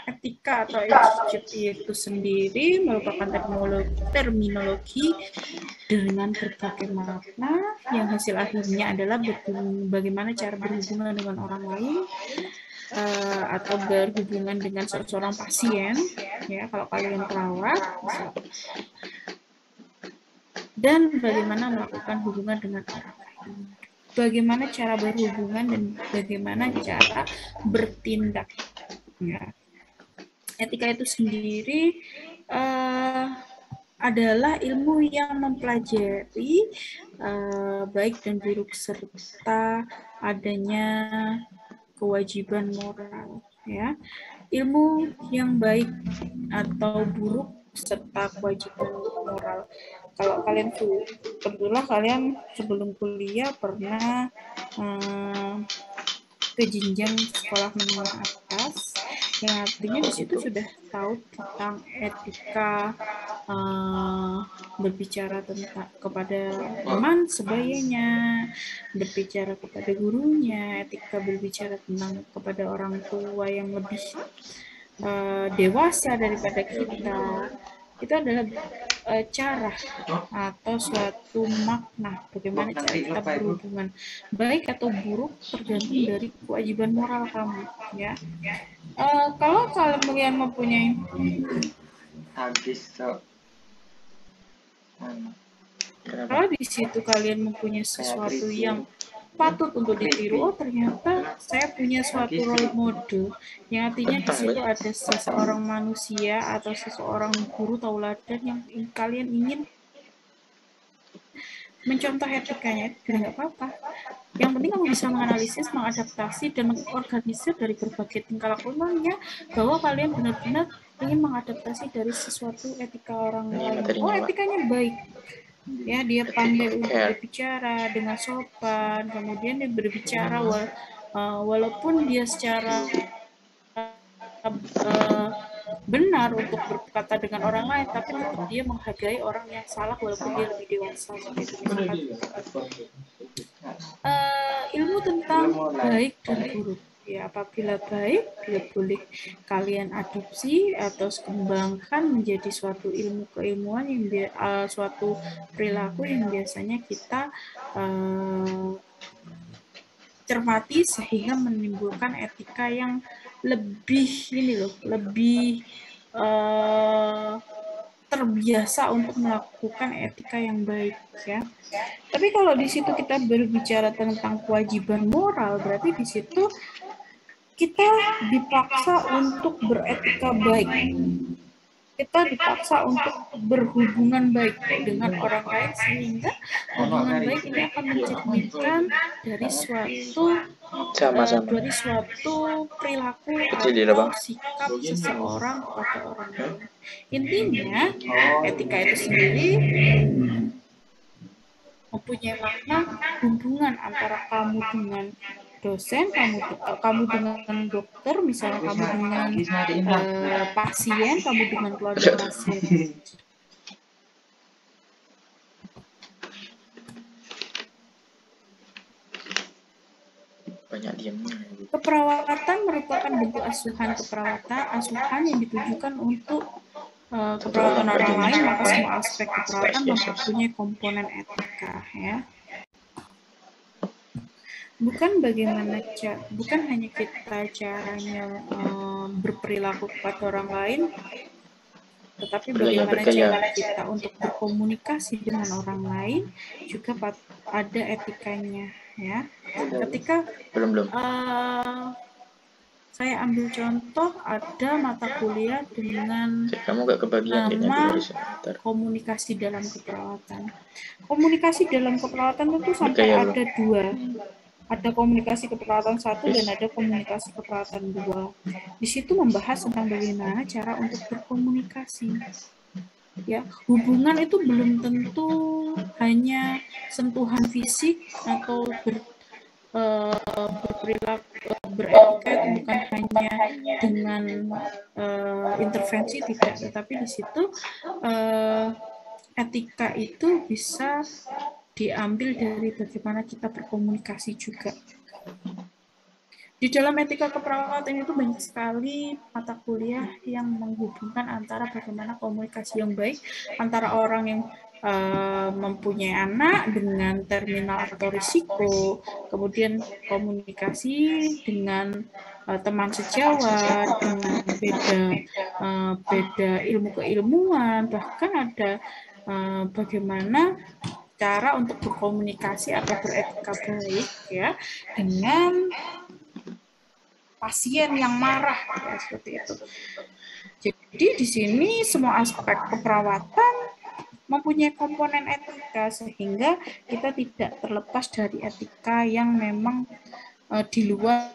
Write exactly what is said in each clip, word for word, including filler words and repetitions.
Etika atau attitude itu sendiri merupakan terminologi, terminologi dengan berbagai makna yang hasil akhirnya adalah bagaimana cara berhubungan dengan orang lain uh, atau berhubungan dengan seorang pasien, ya kalau kalian perawat, dan bagaimana melakukan hubungan dengan orang lain. Bagaimana cara berhubungan dan bagaimana cara bertindak. Ya. Etika itu sendiri uh, adalah ilmu yang mempelajari uh, baik dan buruk serta adanya kewajiban moral. Ya, ilmu yang baik atau buruk serta kewajiban moral. Kalau kalian kebetulan kalian sebelum kuliah pernah uh, ke jenjang sekolah menengah atas, yang artinya di situ sudah tahu tentang etika uh, berbicara tentang kepada teman sebayanya, berbicara kepada gurunya, etika berbicara tentang kepada orang tua yang lebih uh, dewasa daripada kita. Itu adalah uh, cara atau suatu makna bagaimana cara kita berhubungan baik atau buruk tergantung dari kewajiban moral kamu, ya. Uh, kalau kalian mempunyai kalau di situ kalian mempunyai sesuatu yang patut untuk ditiru, oh ternyata saya punya suatu role model, yang artinya di situ ada seseorang manusia atau seseorang guru tauladan yang kalian ingin mencontoh etikanya, itu nggak apa-apa. Yang penting kamu bisa menganalisis, mengadaptasi, dan mengorganisir dari berbagai tingkah lakunya bahwa kalian benar-benar ingin mengadaptasi dari sesuatu etika orang lain. Oh, etikanya baik. Ya, dia pandai untuk berbicara dengan sopan, kemudian dia berbicara wala, uh, walaupun dia secara uh, benar untuk berkata dengan orang lain, tapi tetap dia menghargai orang yang salah walaupun dia lebih dewasa. Seperti itu. Uh, ilmu tentang baik dan buruk. Ya, apabila baik, dia boleh kalian adopsi atau kembangkan menjadi suatu ilmu keilmuan yang uh, suatu perilaku yang biasanya kita uh, cermati sehingga menimbulkan etika yang lebih ini loh, lebih uh, terbiasa untuk melakukan etika yang baik, ya. Tapi kalau di situ kita berbicara tentang kewajiban moral, berarti di situ kita dipaksa untuk beretika baik. Kita dipaksa untuk berhubungan baik dengan orang lain, sehingga hubungan baik ini akan mencerminkan dari suatu uh, dari suatu perilaku atau sikap seseorang kepada orang lain. Intinya, etika itu sendiri mempunyai makna hubungan antara kamu dengan dosen, kamu kamu dengan dokter, misalnya kamu dengan uh, pasien, kamu dengan keluarga pasien. Banyak diamnya. Keperawatan merupakan bentuk asuhan keperawatan, asuhan yang ditujukan untuk uh, keperawatan orang lain, maka semua aspek keperawatan mempunyai komponen etika, ya. Bukan bagaimana bukan hanya kita caranya um, berperilaku kepada orang lain, tetapi bagaimana cara kita untuk berkomunikasi dengan orang lain juga ada etikanya, ya. Ketika belum belum uh, saya ambil contoh, ada mata kuliah dengan kamu gak kebagian nama komunikasi dalam keperawatan. Komunikasi dalam keperawatan itu sampai Oke, ada dua. Ada komunikasi keperawatan satu dan ada komunikasi keperawatan dua. Di situ membahas tentang bagaimana cara untuk berkomunikasi. Ya, hubungan itu belum tentu hanya sentuhan fisik atau ber, uh, berperilaku beretika, itu bukan hanya dengan uh, intervensi, tidak, tetapi di situ uh, etika itu bisa diambil dari bagaimana kita berkomunikasi juga. Di dalam etika keperawatan itu banyak sekali mata kuliah yang menghubungkan antara bagaimana komunikasi yang baik antara orang yang uh, mempunyai anak dengan terminal atau risiko, kemudian komunikasi dengan uh, teman sejawat, dengan beda uh, beda ilmu keilmuan, bahkan ada uh, bagaimana cara untuk berkomunikasi atau beretika baik ya dengan pasien yang marah ya seperti itu. Jadi di sini semua aspek keperawatan mempunyai komponen etika sehingga kita tidak terlepas dari etika yang memang uh, di luar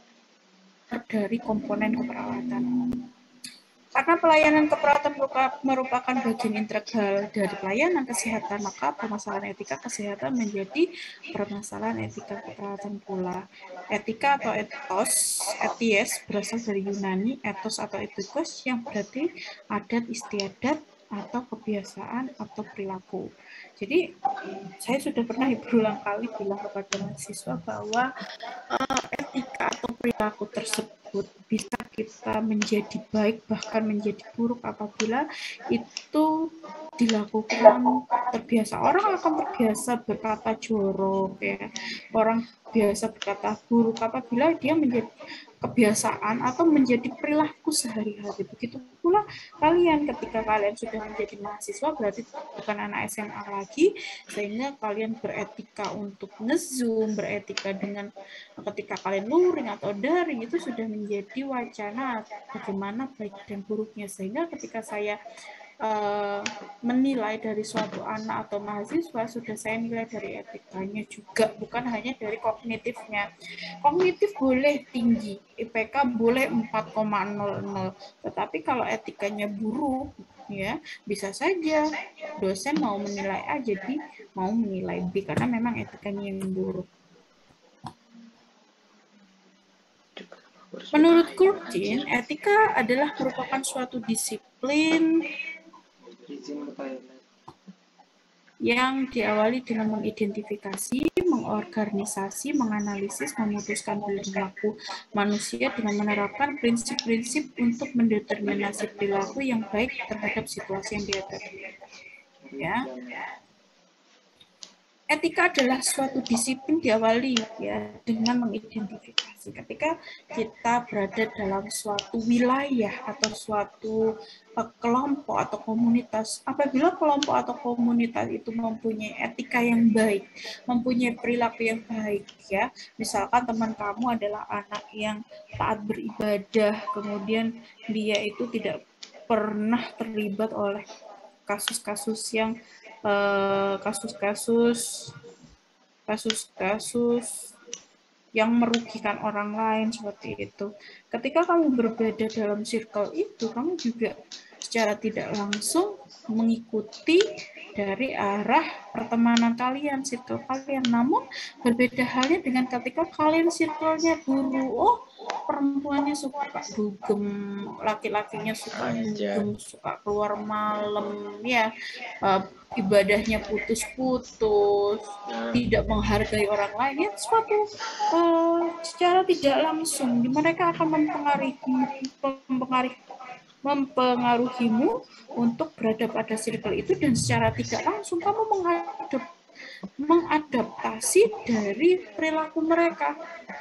dari komponen keperawatan. Karena pelayanan keperawatan merupakan bagian integral dari pelayanan kesehatan, maka permasalahan etika kesehatan menjadi permasalahan etika keperawatan pula. Etika atau etos, eties berasal dari Yunani, etos atau etikos yang berarti adat istiadat atau kebiasaan atau perilaku. Jadi saya sudah pernah berulang kali bilang kepada mahasiswa bahwa uh, etika atau perilaku tersebut bisa kita menjadi baik bahkan menjadi buruk apabila itu dilakukan terbiasa. Orang akan terbiasa berkata jorok ya, orang biasa berkata buruk apabila dia menjadi kebiasaan atau menjadi perilaku sehari-hari. Begitu pula kalian ketika kalian sudah menjadi mahasiswa berarti bukan anak S M A lagi, sehingga kalian beretika untuk nge-zoom, beretika dengan ketika kalian luring atau daring itu sudah menjadi wacana bagaimana baik dan buruknya, sehingga ketika saya Uh, menilai dari suatu anak atau mahasiswa sudah saya nilai dari etikanya juga, bukan hanya dari kognitifnya. Kognitif boleh tinggi, I P K boleh empat koma nol nol, tetapi kalau etikanya buruk ya bisa saja dosen mau menilai A jadi mau menilai B karena memang etikanya yang buruk. Menurut Kurtin, etika adalah merupakan suatu disiplin yang diawali dengan mengidentifikasi, mengorganisasi, menganalisis, memutuskan perilaku manusia dengan menerapkan prinsip-prinsip untuk mendeterminasi perilaku yang baik terhadap situasi yang dihadapi. Ya. Etika adalah suatu disiplin diawali ya dengan mengidentifikasi. Ketika kita berada dalam suatu wilayah atau suatu uh, kelompok atau komunitas, apabila kelompok atau komunitas itu mempunyai etika yang baik, mempunyai perilaku yang baik ya. Misalkan teman kamu adalah anak yang taat beribadah, kemudian dia itu tidak pernah terlibat oleh kasus-kasus yang kasus-kasus kasus-kasus yang merugikan orang lain seperti itu. Ketika kamu berbeda dalam circle itu, kamu juga secara tidak langsung mengikuti dari arah pertemanan kalian, circle kalian. Namun berbeda halnya dengan ketika kalian circle-nya guru, oh perempuannya suka dugem, laki-lakinya suka dugem, suka keluar malam, ya uh, ibadahnya putus-putus, tidak menghargai orang lain, ya suatu uh, secara tidak langsung mereka akan mempengaruhi mempengaruhi mempengaruhimu untuk berada pada circle itu, dan secara tidak langsung kamu mengadap, mengadaptasi dari perilaku mereka.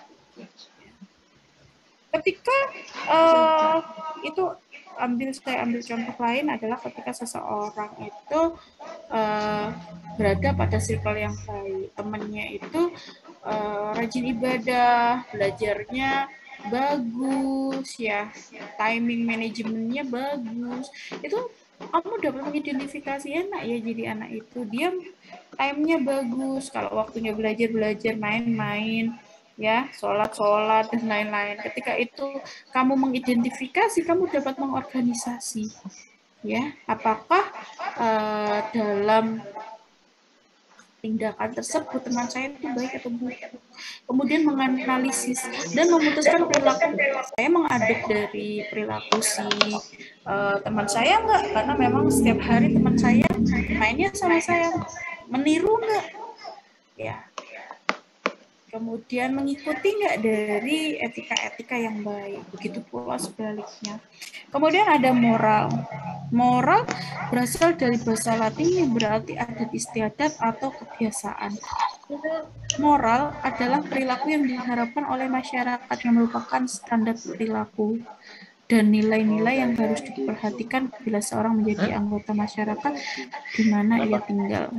Ketika uh, itu ambil saya ambil contoh lain adalah ketika seseorang itu uh, berada pada circle yang baik, temannya itu uh, rajin ibadah, belajarnya bagus ya, timing manajemennya bagus, itu kamu dapat mengidentifikasi enak ya jadi anak itu dia timenya bagus, kalau waktunya belajar belajar, main-main ya, sholat-sholat dan lain-lain. Ketika itu kamu mengidentifikasi, kamu dapat mengorganisasi ya, apakah uh, dalam tindakan tersebut teman saya itu baik atau buruk, kemudian menganalisis dan memutuskan perilaku saya mengadop dari perilaku si uh, teman saya enggak, karena memang setiap hari teman saya mainnya sama saya, meniru enggak ya. kemudian mengikuti nggak dari etika-etika yang baik, begitu pula sebaliknya. Kemudian ada moral. Moral berasal dari bahasa Latin yang berarti adat istiadat atau kebiasaan. Moral adalah perilaku yang diharapkan oleh masyarakat yang merupakan standar perilaku dan nilai-nilai yang harus diperhatikan bila seorang menjadi anggota masyarakat di mana ia tinggal.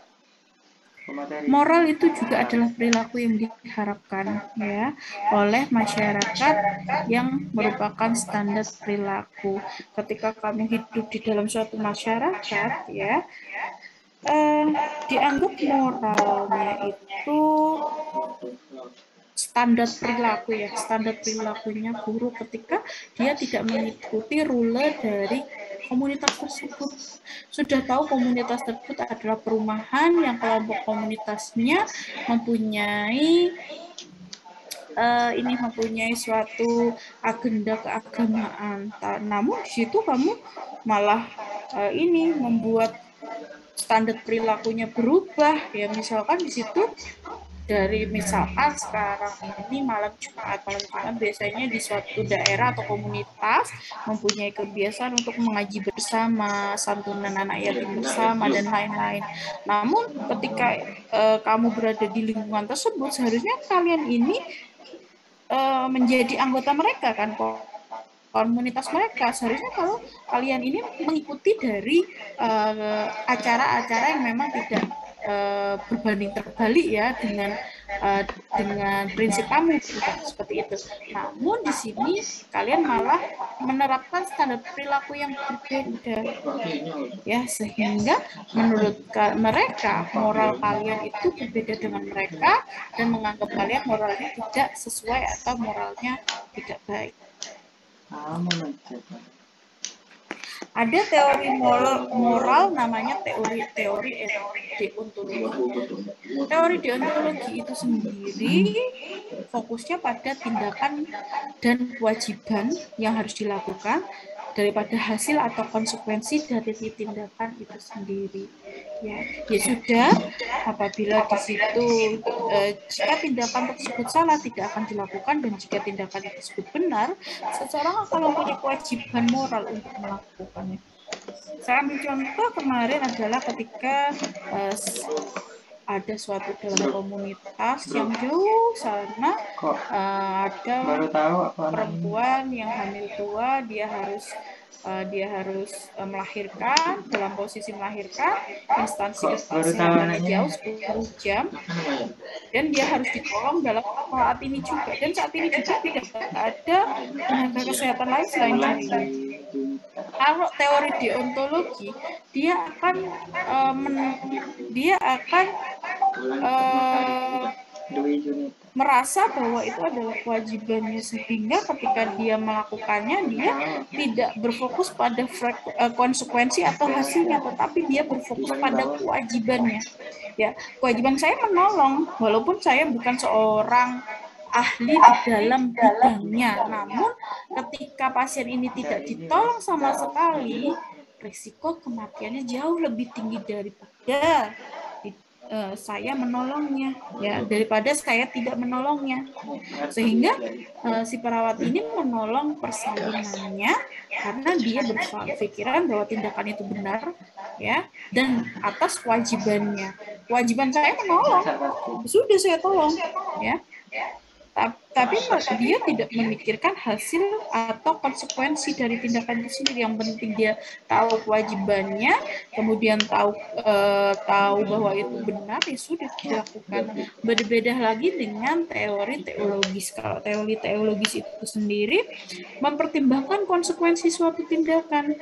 Moral itu juga adalah perilaku yang diharapkan ya oleh masyarakat yang merupakan standar perilaku. Ketika kamu hidup di dalam suatu masyarakat ya, eh, dianggap moralnya itu standar perilaku ya, standar perilakunya buruk ketika dia tidak mengikuti rule dari komunitas tersebut. Sudah tahu komunitas tersebut adalah perumahan yang kelompok komunitasnya mempunyai uh, ini mempunyai suatu agenda keagamaan. Namun di situ kamu malah uh, ini membuat standar perilakunya berubah ya, misalkan di situ dari misalkan sekarang ini malam Jumat, malam Jumat biasanya di suatu daerah atau komunitas mempunyai kebiasaan untuk mengaji bersama, santunan anak yatim bersama, dan lain-lain. Namun ketika uh, kamu berada di lingkungan tersebut, seharusnya kalian ini uh, menjadi anggota mereka kan, komunitas mereka. Seharusnya kalau kalian ini mengikuti dari acara-acara uh, yang memang tidak Uh, berbanding terbalik ya dengan uh, dengan prinsip kamu bukan seperti itu. Namun di sini kalian malah menerapkan standar perilaku yang berbeda ya, sehingga menurut mereka moral kalian itu berbeda dengan mereka dan menganggap kalian moralnya tidak sesuai atau moralnya tidak baik. Ada teori moral, moral namanya teori teori deontologi. Teori deontologi itu sendiri fokusnya pada tindakan dan kewajiban yang harus dilakukan daripada hasil atau konsekuensi dari tindakan itu sendiri. Ya, ya sudah, apabila di situ eh, jika tindakan tersebut salah tidak akan dilakukan, dan jika tindakan tersebut benar, seseorang akan mempunyai kewajiban moral untuk melakukannya. Saya ambil contoh kemarin adalah ketika eh, ada suatu dalam komunitas yang jauh sana, uh, ada perempuan yang hamil tua, dia harus uh, dia harus uh, melahirkan, dalam posisi melahirkan, instansi kesehatannya jauh sepuluh jam, dan dia harus ditolong dalam saat ini juga, dan saat ini juga tidak ada tenaga kesehatan lain selain dirinya. Kalau teori deontologi, dia akan uh, men, dia akan uh, merasa bahwa itu adalah kewajibannya, sehingga ketika dia melakukannya dia tidak berfokus pada konsekuensi atau hasilnya, tetapi dia berfokus pada kewajibannya. Ya, kewajiban saya menolong, walaupun saya bukan seorang ahli di dalam bidangnya, namun ketika pasien ini tidak ditolong sama sekali, risiko kematiannya jauh lebih tinggi daripada uh, saya menolongnya, ya, daripada saya tidak menolongnya. Sehingga uh, si perawat ini menolong persalinannya karena dia berpikiran bahwa tindakan itu benar, ya, dan atas kewajibannya. Kewajiban saya menolong, sudah saya tolong, ya. Tapi dia tidak memikirkan hasil atau konsekuensi dari tindakan itu sendiri. Yang penting dia tahu kewajibannya, kemudian tahu eh, tahu bahwa itu benar, ya sudah dilakukan. Berbeda lagi dengan teori teologis. Kalau teori teologis itu sendiri mempertimbangkan konsekuensi suatu tindakan.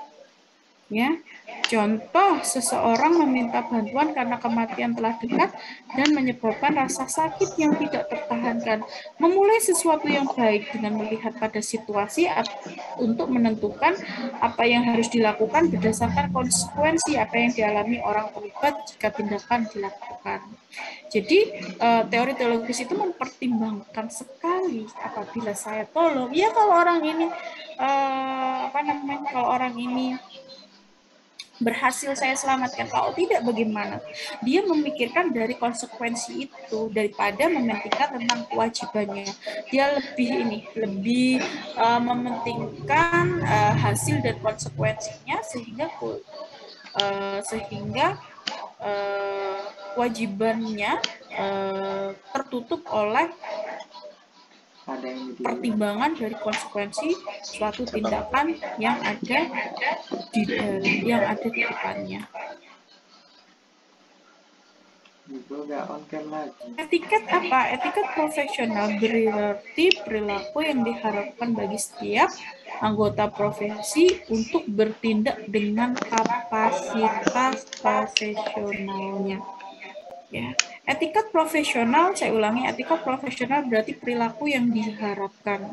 Ya, contoh, seseorang meminta bantuan karena kematian telah dekat dan menyebabkan rasa sakit yang tidak tertahankan. Memulai sesuatu yang baik dengan melihat pada situasi untuk menentukan apa yang harus dilakukan berdasarkan konsekuensi apa yang dialami orang terlibat jika tindakan dilakukan. Jadi teori teologis itu mempertimbangkan sekali apabila saya tolong. Ya, kalau orang ini apa namanya? Kalau orang ini berhasil saya selamatkan. Kalau tidak, bagaimana? Dia memikirkan dari konsekuensi itu daripada mementingkan tentang kewajibannya. Dia lebih ini, lebih uh, mementingkan uh, hasil dan konsekuensinya sehingga uh, sehingga uh, kewajibannya uh, tertutup oleh pertimbangan dari konsekuensi suatu tindakan yang ada di yang ada di depannya. Etiket apa? Etiket profesional berarti perilaku yang diharapkan bagi setiap anggota profesi untuk bertindak dengan kapasitas profesionalnya. Ya, etiket profesional, saya ulangi, etiket profesional berarti perilaku yang diharapkan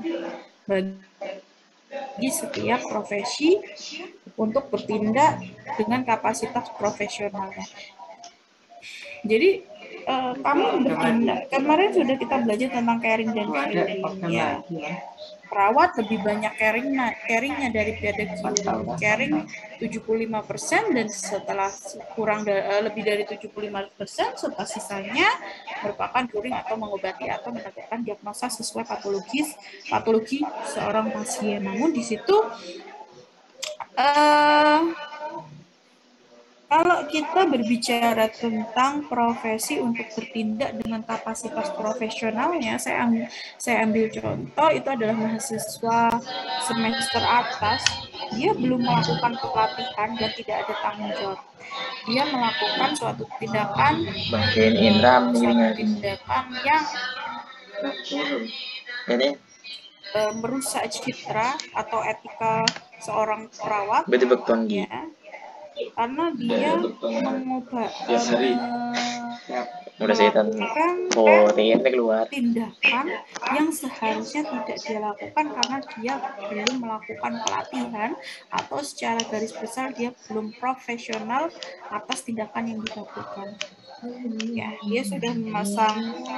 bagi setiap profesi untuk bertindak dengan kapasitas profesionalnya. Jadi uh, kamu bertindak, kemarin sudah kita belajar tentang caring dan caring ya. Perawat lebih banyak caring caringnya daripada curing. Caring tujuh puluh lima persen dan setelah kurang da, lebih dari tujuh puluh lima persen, setelah sisanya merupakan curing atau mengobati atau menegakkan diagnosa sesuai patologis patologi seorang pasien. Namun di situ uh, kalau kita berbicara tentang profesi untuk bertindak dengan kapasitas profesionalnya, saya ambil, saya ambil contoh, itu adalah mahasiswa semester atas, dia belum melakukan pelatihan dan tidak ada tanggung jawab. Dia melakukan suatu tindakan, uh, suatu tindakan yang uh, merusak citra atau etika seorang perawat, ya. Karena dia mengubah melakukan tindakan yang seharusnya tidak dia lakukan karena dia belum melakukan pelatihan atau secara garis besar dia belum profesional atas tindakan yang dilakukan. Ya, dia sudah memasang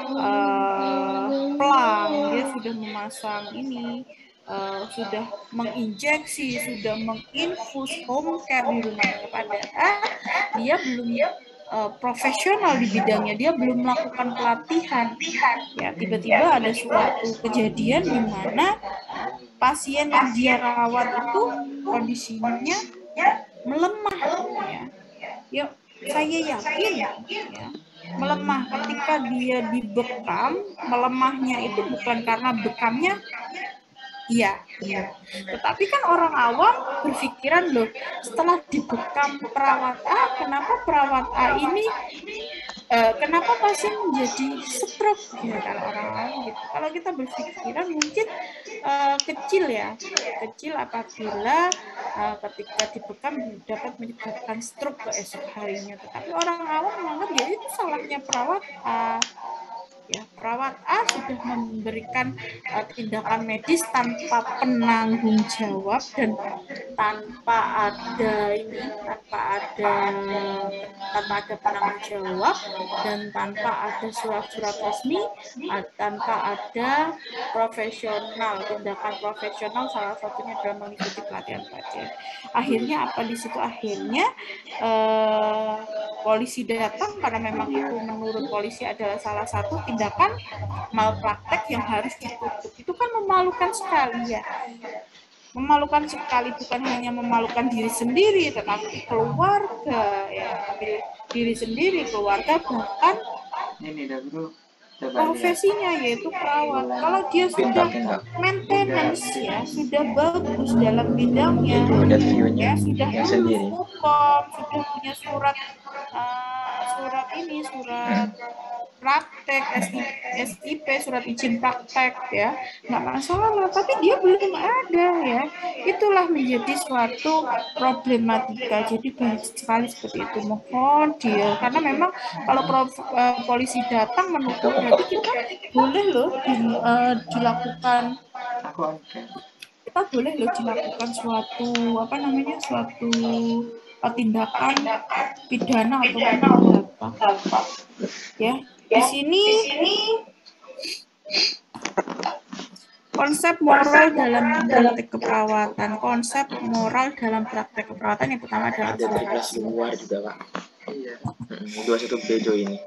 uh, pelang, dia sudah memasang ini, uh, sudah menginjeksi, sudah menginfus home care di rumahnya, padahal dia belum uh, profesional di bidangnya, dia belum melakukan pelatihan. Ya, tiba-tiba ada suatu kejadian di mana pasien yang dia rawat itu kondisinya melemah. Ya, ya saya yakin ya. Melemah ketika dia dibekam, melemahnya itu bukan karena bekamnya, iya benar. Tetapi kan orang awam berpikiran loh, setelah dibekam perawat A, kenapa perawat A ini, eh, kenapa pasien menjadi stroke ya kalau orang awam gitu. Kalau kita berpikiran mungkin uh, kecil ya, kecil apabila uh, ketika dibekam dapat menyebabkan stroke keesok harinya. Tetapi orang awam menganggap ya itu salahnya perawat A. Ya, perawat A sudah memberikan uh, tindakan medis tanpa penanggung jawab dan tanpa ada ini, tanpa ada tanpa ada penanggung jawab dan tanpa ada surat-surat resmi, tanpa ada profesional, tindakan profesional, salah satunya adalah mengikuti pelatihan-pelatihan. Akhirnya apa di situ? Akhirnya eh, polisi datang karena memang itu menurut polisi adalah salah satu tindakan malpraktek yang harus ditutup. Itu kan memalukan sekali ya. Memalukan sekali, bukan hanya memalukan diri sendiri, tetapi keluarga, ya, tapi diri sendiri, keluarga, bahkan profesinya yaitu perawat. Kalau dia sudah maintenance ya, sudah bagus dalam bidangnya, ya sudah lulus hukum, sudah punya surat uh, surat ini, surat praktek, S I P, surat izin praktek ya, nggak masalah, tapi dia belum ada ya, itulah menjadi suatu problematika. Jadi banyak sekali seperti itu. Mohon dia, karena memang kalau prof, uh, polisi datang menutup, berarti kita boleh loh di, uh, dilakukan kita boleh loh dilakukan suatu apa namanya suatu uh, tindakan pidana ataupun perdata. Ya, di sini Konsep moral dalam praktek keperawatan. Konsep moral dalam praktek keperawatan yang pertama adalah ada dari kelas luar juga Kak. Iya. dua puluh satu B Jo ini.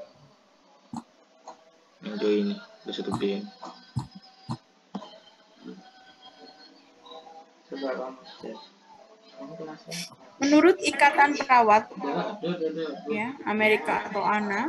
Yang Jo ini dua puluh satu B. Menurut Ikatan Perawat ya Amerika atau A N A,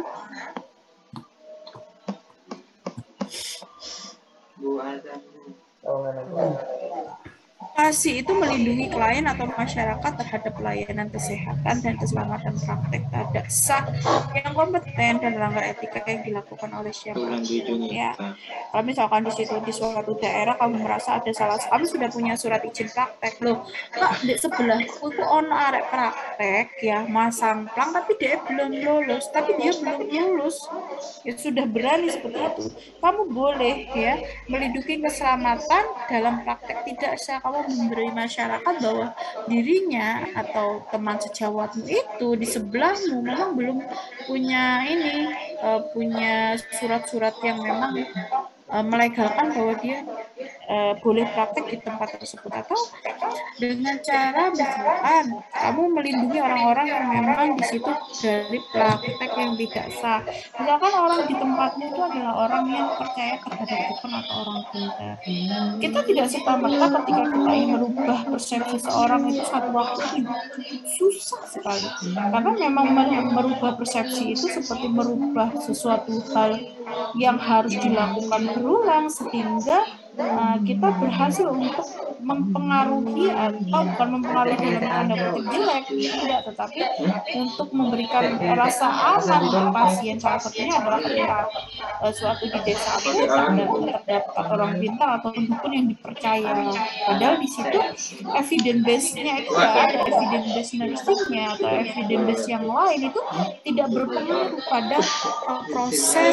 Pasi itu melindungi klien atau masyarakat terhadap pelayanan kesehatan dan keselamatan praktek tidak sah yang kompeten dan melanggar etika yang dilakukan oleh siapapun. Ya, kalau misalkan di situ di suatu daerah kamu merasa ada salah, kami sudah punya surat izin praktek loh, Kak, di sebelahku itu ono arek praktek ya masang plang tapi dia belum lulus, tapi dia belum lulus. Ya sudah berani seperti itu, kamu boleh ya melindungi keselamatan dalam praktek tidak sah. Kamu memberi masyarakat bahwa dirinya atau teman sejawatmu itu di sebelahmu memang belum punya ini uh, punya surat-surat yang memang uh, melegalkan bahwa dia uh, boleh praktek di tempat tersebut, atau dengan cara misalkan kamu melindungi orang-orang yang memang di situ dari praktek yang tidak sah. Misalkan orang di tempatmu itu adalah orang yang percaya terhadap dukun atau orang pintar. Kita tidak serta-merta ketika kita ingin merubah persepsi seorang itu satu waktu itu susah sekali. Karena memang merubah persepsi itu seperti merubah sesuatu hal yang harus dilakukan berulang sehingga uh, kita berhasil untuk mempengaruhi atau bukan mempengaruhi dalam tanda kutip jelek, tidak, tetapi untuk memberikan rasa aman untuk pasien. Salah satunya adalah ketika uh, suatu di desa itu terdapat orang pintar atau dukun yang dipercaya, padahal di situ evidence base-nya itu tidak ada, evidence base nursing-nya atau evidence base yang lain itu tidak berpengaruh pada uh, proses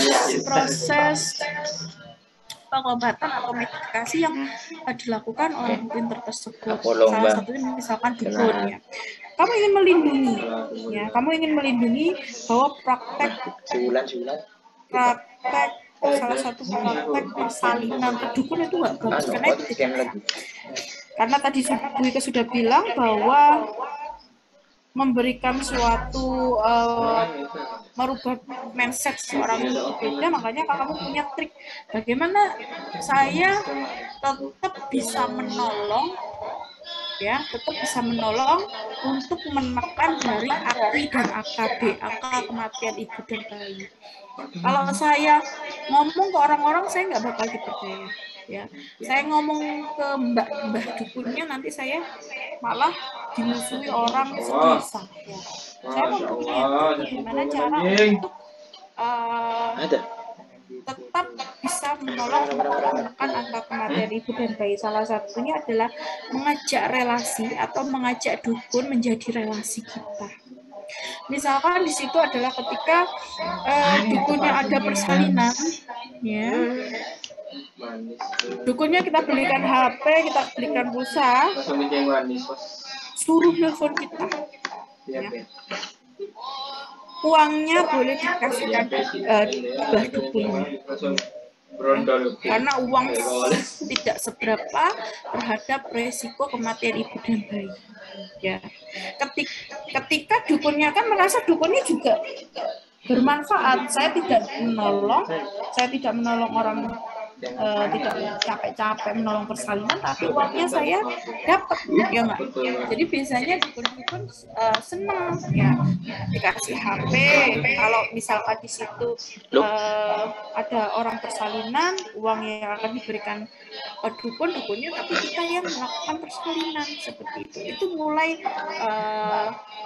proses pengobatan atau medikasi yang uh, dilakukan oleh pintar tersebut. Salah satunya misalkan dukun ya. Kamu ingin melindungi, ya, kamu ingin melindungi bahwa praktek praktek salah satu praktek persalinan ke dukun itu nggak bagus karena itu tidak. Karena tadi Bu Ika sudah bilang bahwa memberikan suatu uh, merubah mindset seorang itu berbeda, makanya kamu punya trik bagaimana saya tetap bisa menolong ya tetap bisa menolong untuk menekan dari A K I dan A K B, angka kematian ibu dan bayi. Kalau saya ngomong ke orang-orang saya nggak bakal dipercaya ya, saya ngomong ke mbak mbah dukunnya nanti saya malah dimusuhi orang sedesa ya. Saya mempunyai gimana cara untuk uh, tetap bisa menolong untuk menekan angka kematian ibu dan bayi. Salah satunya adalah mengajak relasi atau mengajak dukun menjadi relasi kita. Misalkan di situ adalah ketika uh, dukunnya ada persalinan, ya, dukunnya kita belikan H P, kita belikan pulsa, suruh nelfon kita, ya. Uangnya boleh dikasihkan uh, bah dukunnya. Ya, karena uang tidak seberapa terhadap resiko kematian ibu dan bayi. Ya, ketika, ketika dukunnya kan merasa dukunnya juga bermanfaat. Saya tidak menolong, saya tidak menolong orang, uh, tidak capek-capek menolong persalinan, tapi uangnya saya dapat, ya nggak? Jadi biasanya dukun-dukun uh, senang ya dikasih H P. Kalau misalkan di situ uh, ada orang persalinan, uang yang akan diberikan uh, dukun dukunnya, tapi kita yang melakukan persalinan seperti itu. Itu mulai uh,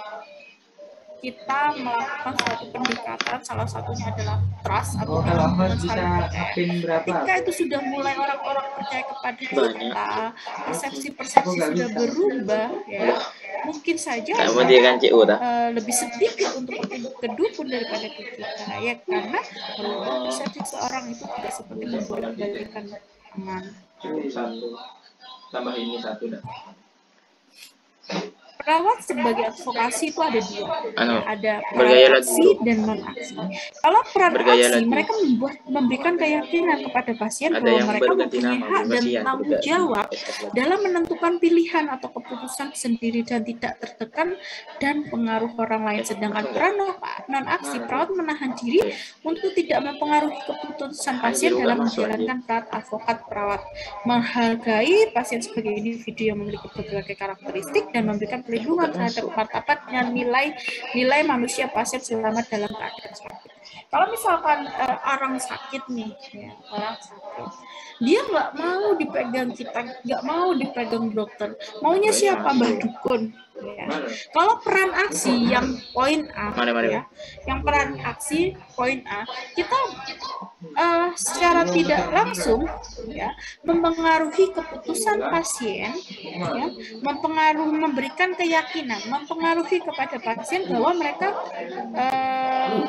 kita melakukan suatu pendekatan, salah satunya adalah trust atau hubungan saling percaya. Ketika itu sudah mulai orang-orang percaya kepada kita, persepsi-persepsi sudah berubah, ya mungkin saja uh, lebih sedikit untuk ke dukun daripada ke kita, ya karena merubah persepsi seorang itu tidak seperti membolak-balikan tangan. Satu tambah ini satu dah. perawat sebagai advokasi itu ada dua, Ano, ya, ada peran bergaya lagi aksi bro. dan non aksi. Kalau peran Bergaya aksi, lagi. mereka membuat memberikan keyakinan kepada pasien Ada bahwa yang mereka baru ganti mempunyai nama, hak bro. dan Kasihan tanggung udah di jawab S S lagi. dalam menentukan pilihan atau keputusan sendiri dan tidak tertekan dan pengaruh orang lain. Eh, Sedangkan masuk peran non aksi, perawat menahan diri Eh, untuk tidak mempengaruhi keputusan anjir pasien lu nggak dalam masuk anjir. menjalankan peran advokat perawat, menghargai pasien sebagai individu yang memiliki berbagai karakteristik dan memberikan perlindungan Nggak terhadap masuk. martabat dan nilai-nilai manusia pasien selama dalam keadaan sakit. Kalau misalkan uh, orang sakit nih, ya, orang sakit, dia nggak mau dipegang kita, nggak mau dipegang dokter, maunya siapa? Mbah dukun. Ya. Kalau peran aksi yang poin A, Mana, mana, ya, yang peran aksi poin A, kita uh, secara tidak langsung, ya, mempengaruhi keputusan pasien, ya, mempengaruhi, memberikan keyakinan, mempengaruhi kepada pasien bahwa mereka uh,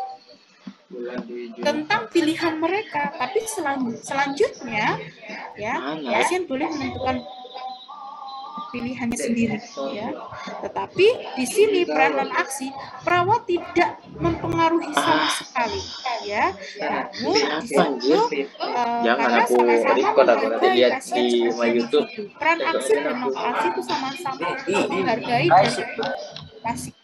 tentang pilihan mereka, tapi selan selanjutnya, ya, Mana? pasien boleh menentukan pilihannya sendiri, ya. Tetapi di sini peran non aksi, perawat tidak mempengaruhi sama sekali, ya. Namun di situ uh, Jangan karena aku sama-sama record, aku nanti menghargai lihat pasien di sebagai my YouTube. individu. Peran aksi dan non aksi itu sama-sama menghargai dan pasien.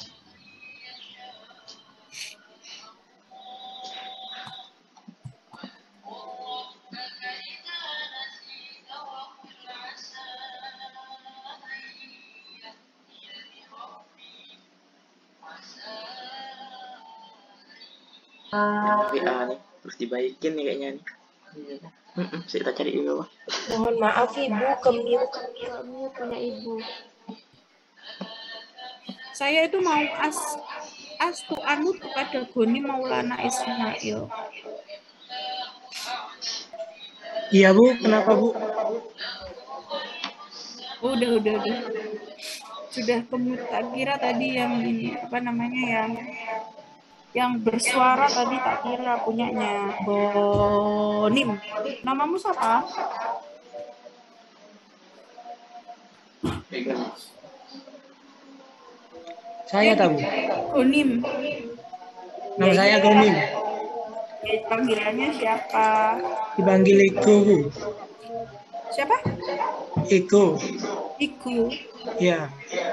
V A nih, terus dibaikin nih kayaknya nih. Mm-mm, kita cari di bawah. Mohon maaf ibu, kemute. Kami punya ibu. Saya itu mau as astu anut kepada Goni Maulana Ismail. Iya Bu, kenapa Bu? Udah, udah, udah. Sudah kemut, tak kira tadi yang ini apa namanya yang yang bersuara tadi tak kira punyanya Bonim. Namamu siapa? Saya tahu. Gonim. Nama saya Gonim. Ya, panggilannya siapa? Dipanggil Iko Bu. Siapa? Iko. Iku. Ya.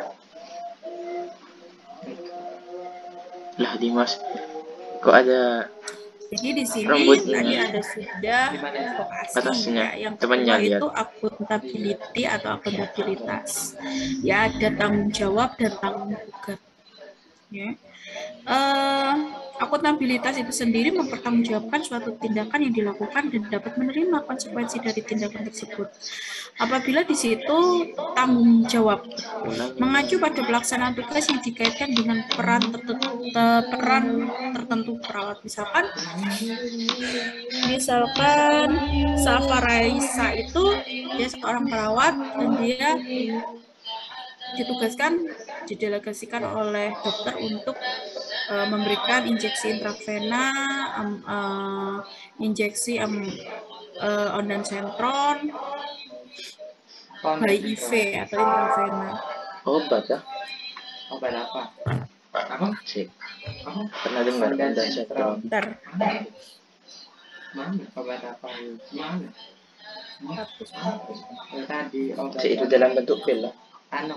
Lah Dimas, kok ada Jadi di sini rambutnya tadi ada sudah advokasi, atasnya, ya. Yang temannya kedua lihat. itu akuntability atau akuntabilitas. Ya, ada tanggung jawab dan tanggung jawab. Ya. Uh, akuntabilitas itu sendiri mempertanggungjawabkan suatu tindakan yang dilakukan dan dapat menerima konsekuensi dari tindakan tersebut. Apabila di situ tanggung jawab mengacu pada pelaksanaan tugas yang dikaitkan dengan peran tertentu, peran tertentu perawat, misalkan misalkan Safa Raisa itu dia seorang perawat dan dia ditugaskan, didelegasikan oleh dokter untuk uh, memberikan injeksi intravena, um, uh, injeksi um, uh, ondansetron, by I V atau intravena. Obat ya? Obat apa? Apa sih? Pernah dengar ondansetron? Bentar. Mana? Obat apa? Mana? Tadi obat. Si itu dalam bentuk pil lah. Anu.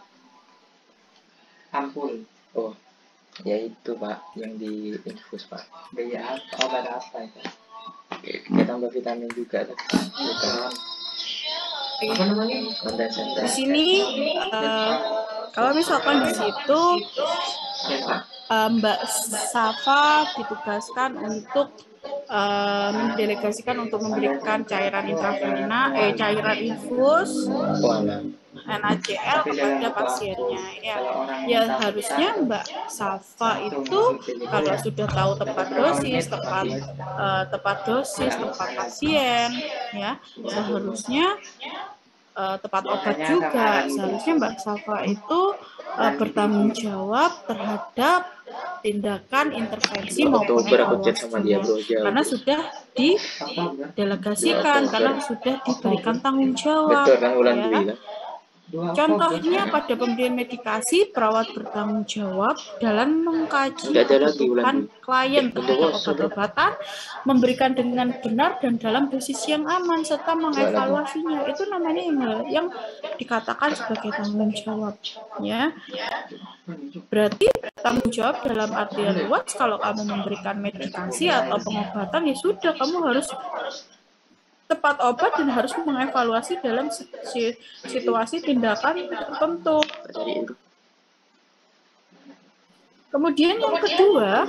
Ampul. Oh, ya itu Pak, yang di infus Pak. Biaya apa? Obat apa itu? Kita tambah vitamin juga tuh. Bukan. Apa namanya? Kondensan. Di sini uh, kalau misalkan di situ uh, Mbak Safa ditugaskan untuk uh, mendelegasikan untuk memberikan cairan intravena, eh cairan infus, N A C L kepada pasiennya. Ya, ya harusnya Mbak Safa itu kalau sudah tahu tepat dosis, tepat uh, tepat dosis, tepat pasien, ya seharusnya uh, tepat obat juga. Seharusnya Mbak Safa itu uh, bertanggung jawab terhadap tindakan intervensi maupun evaluasinya, karena sudah didelegasikan, karena sudah diberikan tanggung jawab. Betul kan, Wulan ya. Dwi, kan? Dua Contohnya pada pemberian medikasi, perawat bertanggung jawab dalam mengkaji Nggak ada lagi, kebutuhan Wulan. klien Eh, terhadap bos, obat-obatan, memberikan dengan benar dan dalam dosis yang aman, serta mengevaluasinya. Itu namanya yang, yang dikatakan sebagai tanggung jawab. Ya, berarti tanggung jawab dalam artian luas, kalau kamu memberikan medikasi atau pengobatan, ya sudah, kamu harus tepat obat dan harus mengevaluasi dalam situasi tindakan tertentu. Cari itu. Kemudian yang kedua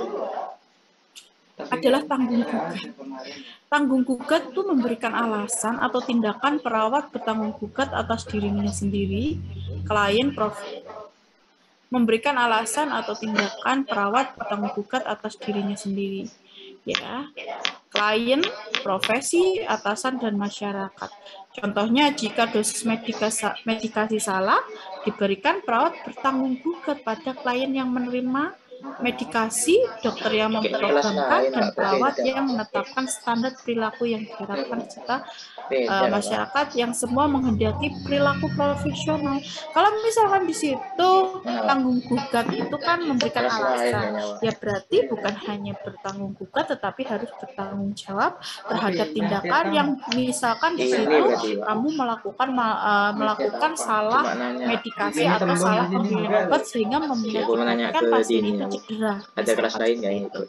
adalah tanggung gugat. Tanggung gugat itu memberikan alasan atau tindakan perawat bertanggung gugat atas dirinya sendiri, klien, prof. Memberikan alasan atau tindakan perawat bertanggung gugat atas dirinya sendiri. Ya, klien, profesi, atasan, dan masyarakat. Contohnya, jika dosis medikasi, medikasi salah, diberikan perawat bertanggung gugat pada klien yang menerima medikasi, dokter yang memprogramkan, dan perawat yang menetapkan standar perilaku yang diharapkan, serta uh, masyarakat yang semua menghendaki perilaku profesional. Kalau misalkan di situ tanggung gugat itu kan memberikan alasan, ya berarti bukan hanya bertanggung gugat, tetapi harus bertanggung jawab terhadap tindakan yang misalkan di situ kamu melakukan uh, melakukan salah medikasi atau salah pemberian obat sehingga mengakibatkan pasien itu cedera. Ada kelas lain nggak itu?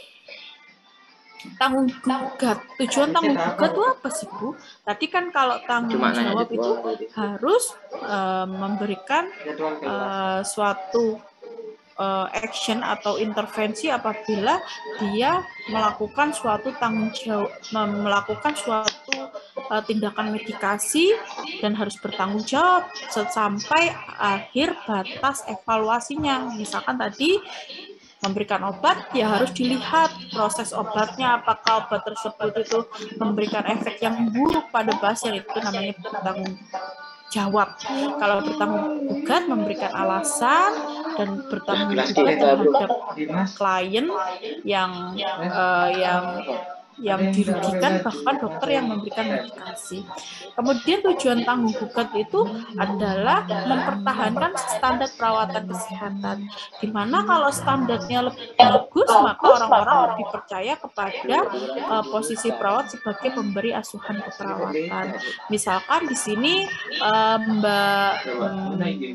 Tanggung gugat, tujuan tanggung gugat itu apa sih, Bu? Tadi kan kalau tanggung Cuma jawab nanya itu gitu. harus uh, memberikan uh, suatu uh, action atau intervensi apabila dia melakukan suatu tanggung jawab, melakukan suatu uh, tindakan medikasi dan harus bertanggung jawab sampai akhir batas evaluasinya. Misalkan tadi memberikan obat, ya harus dilihat proses obatnya, apakah obat tersebut itu memberikan efek yang buruk pada pasien, itu namanya bertanggung jawab. Kalau bertanggung gugat, memberikan alasan dan bertanggung jawab terhadap klien yang uh, yang yang dirugikan, bahkan dokter yang memberikan medikasi. Kemudian tujuan tanggung gugat itu adalah mempertahankan standar perawatan kesehatan, di mana kalau standarnya lebih bagus, maka orang-orang lebih percaya kepada uh, posisi perawat sebagai pemberi asuhan keperawatan. Misalkan di sini uh, Mbak um,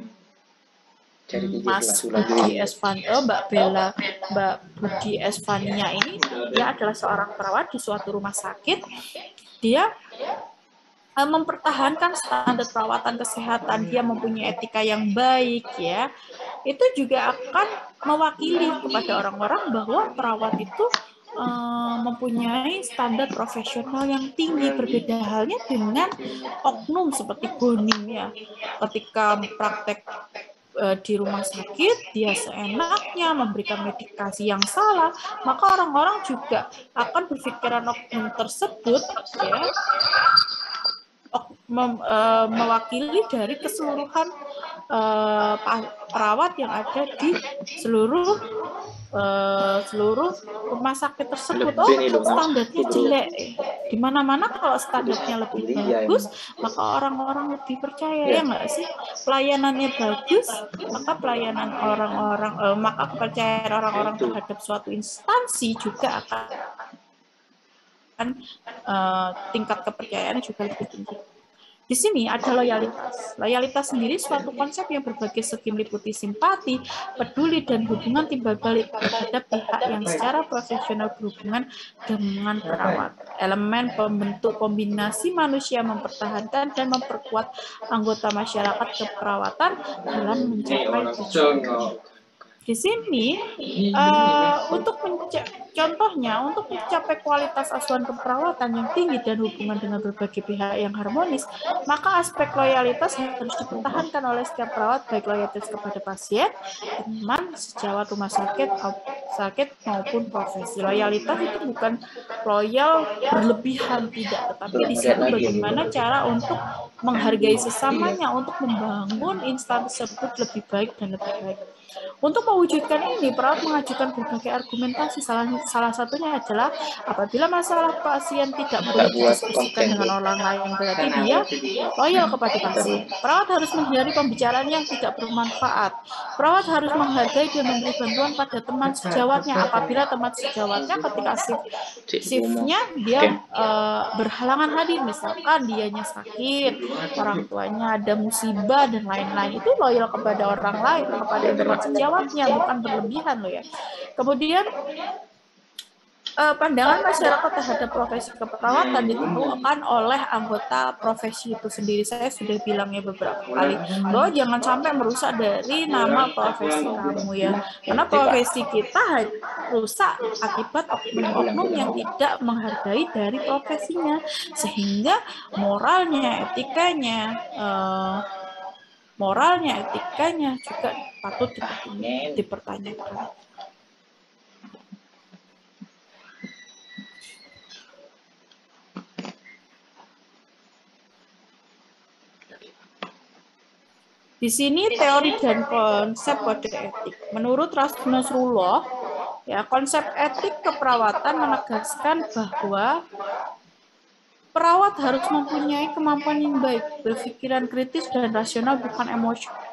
Mas Budi Esvania, Mbak Bella, Mbak Budi Esvania ini, dia adalah seorang perawat di suatu rumah sakit. Dia uh, mempertahankan standar perawatan kesehatan, dia mempunyai etika yang baik, ya. Itu juga akan mewakili kepada orang-orang bahwa perawat itu uh, mempunyai standar profesional yang tinggi. Berbeda halnya dengan oknum seperti Boning, ya. Ketika praktek di rumah sakit, dia seenaknya memberikan medikasi yang salah, maka orang-orang juga akan berpikiran oknum tersebut, ya, mem, uh, mewakili dari keseluruhan uh, perawat yang ada di seluruh uh, seluruh rumah sakit tersebut. Oh, standarnya jelek. Di mana-mana kalau standarnya lebih bagus, maka orang-orang lebih percaya, ya nggak sih? Pelayanannya bagus, maka pelayanan orang-orang, uh, maka kepercayaan orang-orang terhadap suatu instansi juga akan uh, tingkat kepercayaan juga lebih tinggi. Di sini ada loyalitas. Loyalitas sendiri suatu konsep yang berbagai segi meliputi simpati, peduli, dan hubungan timbal balik terhadap pihak yang secara profesional berhubungan dengan perawat. Elemen pembentuk kombinasi manusia mempertahankan dan memperkuat anggota masyarakat keperawatan dalam mencapai tujuan. Di sini, uh, untuk contohnya, untuk mencapai kualitas asuhan keperawatan yang tinggi dan hubungan dengan berbagai pihak yang harmonis, maka aspek loyalitas harus dipertahankan oleh setiap perawat, baik loyalitas kepada pasien, teman, sejawat rumah sakit, sakit maupun profesi. Loyalitas itu bukan loyal berlebihan, tidak, tetapi di situ bagaimana cara untuk menghargai sesamanya, untuk membangun instansi tersebut lebih baik dan lebih baik. Untuk mewujudkan ini, perawat mengajukan berbagai argumentasi, salah salah satunya adalah apabila masalah pasien tidak Tak boleh buat didiskusikan konten dengan tuh. orang lain, berarti dia loyal kepada pasien. Perawat harus menghindari pembicaraan yang tidak bermanfaat. Perawat harus menghargai dan memberi bantuan pada teman sejawatnya apabila teman sejawatnya ketika shift Cik shiftnya Bomo. dia Oke. eh, berhalangan hadir, misalkan dianya sakit, orang tuanya ada musibah dan lain-lain, itu loyal kepada orang lain, kepada teman sejawatnya, bukan berlebihan loh ya. Kemudian eh, pandangan masyarakat terhadap profesi keperawatan ditentukan oleh anggota profesi itu sendiri. Saya sudah bilangnya beberapa kali bahwa jangan sampai merusak dari nama profesi kamu ya, karena profesi kita rusak akibat oknum-oknum yang tidak menghargai dari profesinya, sehingga moralnya, etikanya, eh, moralnya, etikanya juga patut dipertanyakan. Di sini teori dan konsep kode etik. Menurut Nasrullah, ya, konsep etik keperawatan menegaskan bahwa perawat harus mempunyai kemampuan yang baik, berpikiran kritis dan rasional, bukan emosional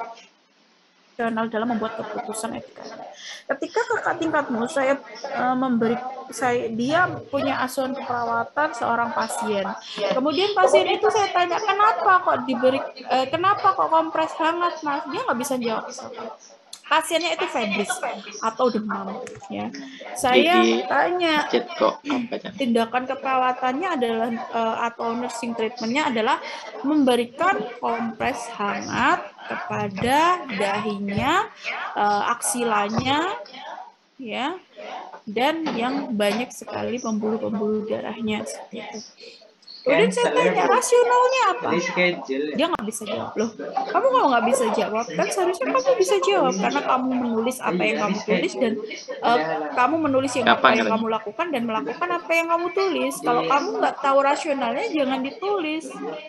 dalam membuat keputusan etika. Ketika kakak tingkatmu saya e, memberi saya dia punya asuhan keperawatan seorang pasien. Kemudian pasien itu saya tanya, kenapa kok diberi e, kenapa kok kompres hangat, Mas? Dia nggak bisa jawab. Pasiennya itu febris atau demam ya. Saya tanya, tindakan keperawatannya adalah uh, atau nursing treatmentnya adalah memberikan kompres hangat kepada dahinya, uh, aksilanya, ya, dan yang banyak sekali pembuluh-pembuluh darahnya seperti itu. Kemudian saya tanya, rasionalnya apa? Dia nggak bisa jawab. Loh, kamu kalau nggak bisa jawab, kan seharusnya kamu bisa jawab, karena kamu menulis apa yang kamu tulis, dan uh, kamu menulis yang apa yang kamu lakukan, dan melakukan apa yang kamu tulis. Kalau kamu nggak tahu rasionalnya, jangan ditulis.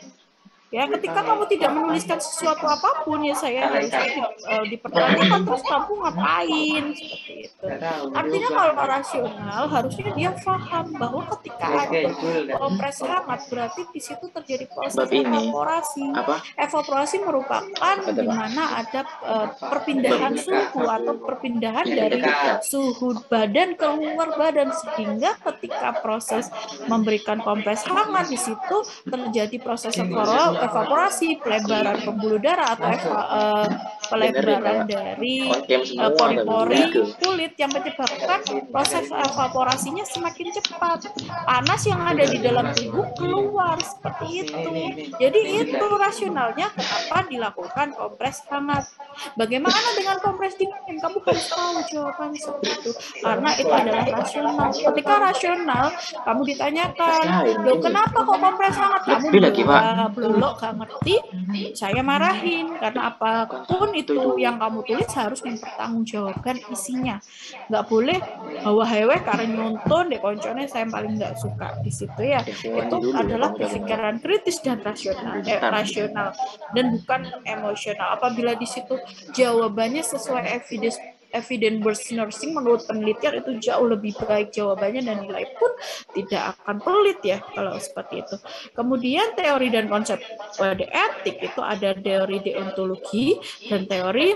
Ya, ketika kamu tidak menuliskan sesuatu apapun, ya saya harusnya di, uh, dipertanyakan, terus kamu ngapain, seperti itu. Artinya kalau rasional, harusnya dia paham bahwa ketika ada kompres hangat, berarti di situ terjadi proses evaporasi. Evaporasi merupakan di mana ada uh, perpindahan suhu atau perpindahan dari suhu badan ke luar badan, sehingga ketika proses memberikan kompres hangat, di situ terjadi proses evaporasi evaporasi, pelebaran pembuluh darah atau eva, uh, pelebaran dari pori-pori uh, kulit yang menyebabkan proses evaporasinya semakin cepat. Panas yang ada di dalam tubuh keluar, seperti itu. Jadi itu rasionalnya kenapa dilakukan kompres hangat. Bagaimana dengan kompres dingin? Kamu harus tahu jawaban seperti itu, karena itu adalah rasional. Ketika rasional, kamu ditanyakan, loh kenapa kok kompres hangat? Kamu belum gak ngerti, saya marahin, karena apapun itu yang kamu tulis harus mempertanggungjawabkan isinya. Nggak boleh hawa-hawa karena nyonton deh koncone saya paling nggak suka di situ ya. Itu adalah pikiran kritis dan rasional, eh, rasional dan bukan emosional. Apabila di situ jawabannya sesuai evidence evidence-based nursing, menurut penelitian itu jauh lebih baik jawabannya, dan nilai pun tidak akan pelit ya kalau seperti itu. Kemudian teori dan konsep kode etik itu ada teori deontologi dan teori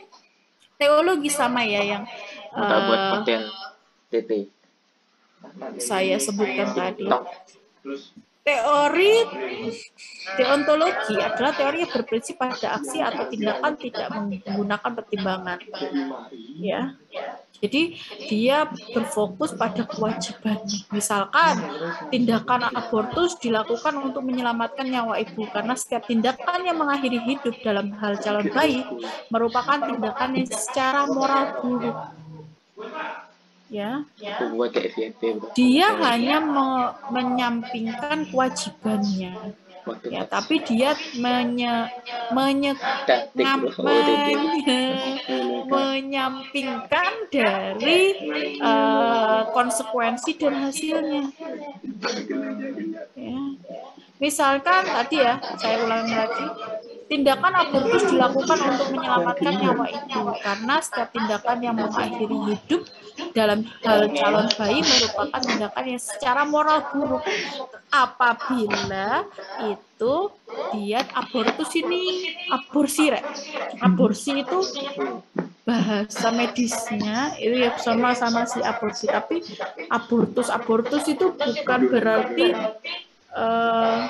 teologi, sama ya yang uh, buat konten T T saya sebutkan tadi. Teori deontologi adalah teori yang berprinsip pada aksi atau tindakan tidak menggunakan pertimbangan. Ya. Jadi dia berfokus pada kewajiban. Misalkan tindakan abortus dilakukan untuk menyelamatkan nyawa ibu, karena setiap tindakan yang mengakhiri hidup dalam hal calon bayi merupakan tindakan yang secara moral buruk. Ya, dia hanya me menyampingkan kewajibannya, ya, tapi dia menye menye ngam menye menyampingkan dari uh, konsekuensi dan hasilnya. Ya. Misalkan tadi ya, saya ulangi lagi. tindakan abortus dilakukan untuk menyelamatkan nyawa itu karena setiap tindakan yang mengakhiri hidup dalam hal calon bayi merupakan tindakan yang secara moral buruk apabila itu dia abortus ini aborsi rek. Aborsi itu bahasa medisnya itu ya sama-sama si aborsi, tapi abortus abortus itu bukan berarti uh,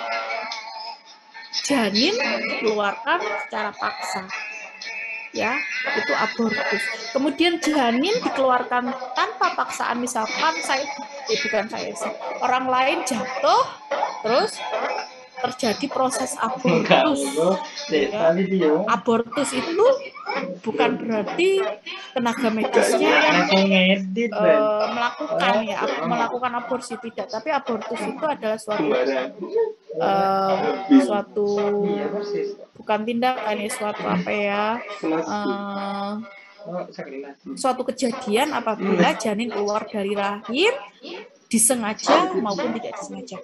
janin dikeluarkan secara paksa, ya itu abortus. Kemudian janin dikeluarkan tanpa paksaan, misalkan saya eh, bukan saya sih orang lain jatuh terus terjadi proses abortus, ya. Abortus itu bukan berarti tenaga medisnya yang uh, melakukan ya melakukan aborsi, tidak, tapi abortus itu adalah suatu uh, suatu bukan tindakan ya suatu apa ya uh, suatu kejadian apabila janin keluar dari rahim disengaja maupun tidak disengaja.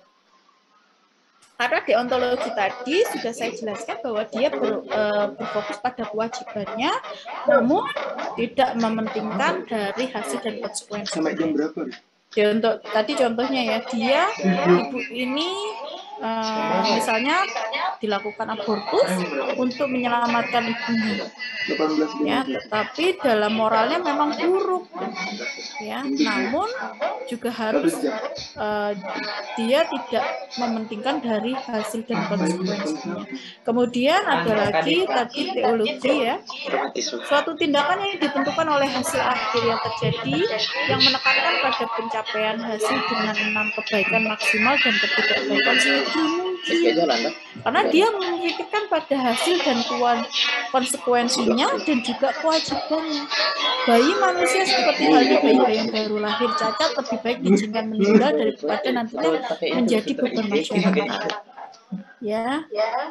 Karena deontologi tadi sudah saya jelaskan bahwa dia ber, e, berfokus pada kewajibannya, namun tidak mementingkan dari hasil dan konsekuensi. Sampai jam berapa? Deonto, tadi contohnya ya, dia ibu ini e, misalnya dilakukan abortus untuk menyelamatkan ibunya, ya, tetapi dalam moralnya memang buruk, ya. Namun juga harus e, dia tidak mementingkan dari hasil dan konsekuensinya. Kemudian ada lagi tadi teologi ya, suatu tindakan yang ditentukan oleh hasil akhir yang terjadi yang menekankan pada pencapaian hasil dengan enam kebaikan maksimal dan ketidakbaikan seminimal mungkin. Karena dia memikirkan pada hasil dan konsekuensinya dan juga kewajibannya. Bayi manusia seperti halnya bayi-bayi yang baru lahir cacat lebih baik diizinkan meninggal daripada nantinya menjadi beban masyarakat. Ya.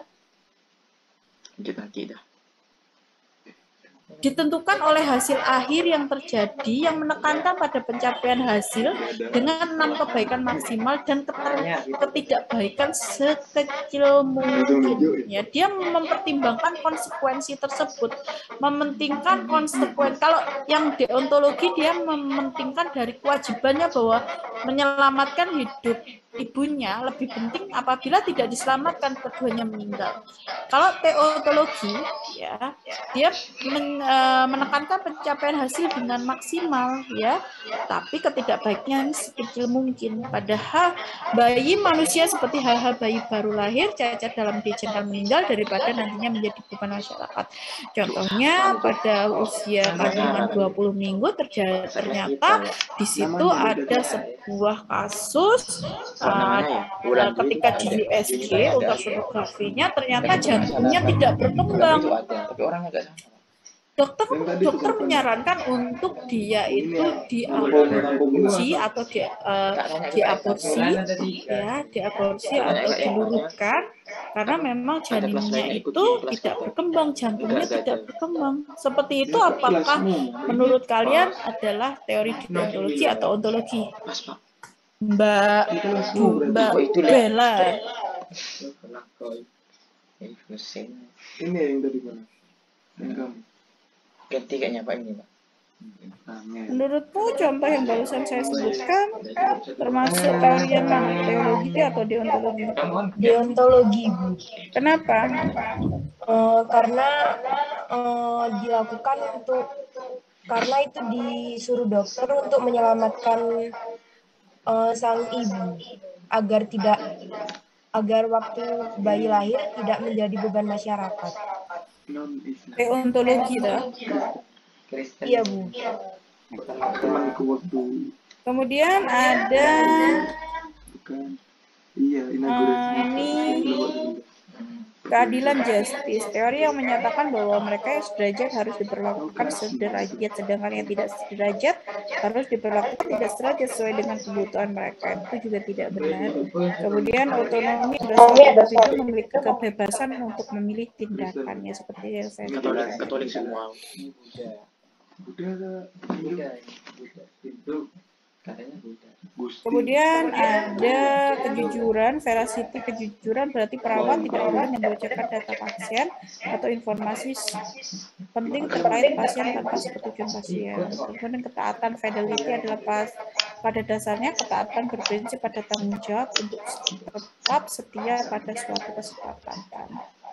Ditentukan oleh hasil akhir yang terjadi yang menekankan pada pencapaian hasil dengan enam kebaikan maksimal dan ketidakbaikan sekecil mungkin. Ya, dia mempertimbangkan konsekuensi tersebut, mementingkan konsekuensi. Kalau yang deontologi dia mementingkan dari kewajibannya bahwa menyelamatkan hidup ibunya lebih penting apabila tidak diselamatkan keduanya meninggal. Kalau teologi ya dia men, e, menekankan pencapaian hasil dengan maksimal ya, tapi ketidakbaiknya sekecil mungkin. Padahal bayi manusia seperti hal-hal bayi baru lahir cacat dalam diizinkan meninggal daripada nantinya menjadi beban masyarakat. Contohnya pada usia kandungan dua puluh minggu terjadi, ternyata di situ ada sebuah kasus Uh, ketika di U S G ultrasonografinya ternyata jantungnya tidak berkembang. Dokter dokter menyarankan untuk dia itu diaborsi atau di, uh, diaborsi ya diaborsi atau diluruhkan karena memang janinnya itu tidak berkembang, jantungnya tidak berkembang. Seperti itu apakah menurut kalian adalah teori deontologi atau ontologi? Mbak Bu, Mbak Bella. Ini yang tadi mana? Ganti kayaknya Pak ini Pak. Menurutmu contoh yang barusan saya sebutkan termasuk teori yang mana? Teologi atau deontologi? Deontologi, Bu. Kenapa? Uh, karena uh, dilakukan untuk karena itu disuruh dokter untuk menyelamatkan Uh, sang ibu agar tidak agar waktu bayi lahir tidak menjadi beban masyarakat. Deontologi dah. Iya Bu. Kemudian ada uh, ini keadilan justice, teori yang menyatakan bahwa mereka yang sederajat harus diperlakukan sederajat, sedangkan yang tidak sederajat harus diperlakukan tidak sederajat sesuai dengan kebutuhan mereka. Itu juga tidak benar. Kemudian otonomi adalah suatu individu memiliki kebebasan untuk memilih tindakannya seperti yang saya katakan. Katolik semua. Katanya beda. Kemudian ada kejujuran, veracity kejujuran berarti perawat tidak boleh membocorkan data pasien atau informasi penting terkait pasien tanpa setujuan pasien. Kemudian ketaatan, fidelity adalah pas, pada dasarnya ketaatan berprinsip pada tanggung jawab untuk tetap setia pada suatu kesepakatan.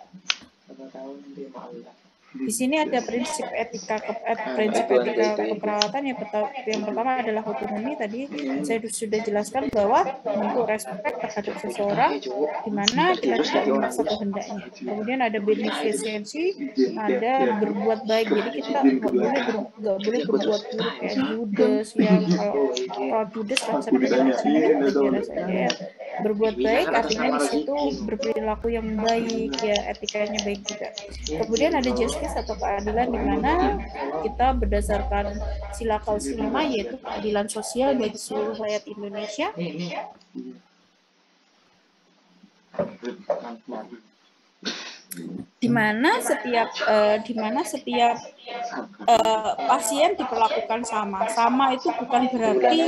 Di sini ada prinsip etika ke, eh, prinsip etika keperawatan yang, yang pertama adalah otonomi. Tadi saya sudah jelaskan bahwa untuk respect terhadap seseorang di mana kita tidak memaksa kehendaknya. Kemudian ada beneficence, ada berbuat baik. Jadi kita nggak boleh ber, nggak boleh berbuat buruk kayak Judas yang kalau kalau Judas rasa saja ya. Berbuat baik artinya di situ berperilaku yang baik ya, etikanya baik juga. Kemudian ada justice atau keadilan di mana kita berdasarkan sila kausi lima yaitu keadilan sosial bagi seluruh rakyat Indonesia. Di mana setiap uh, di mana setiap uh, pasien diperlakukan sama. Sama itu bukan berarti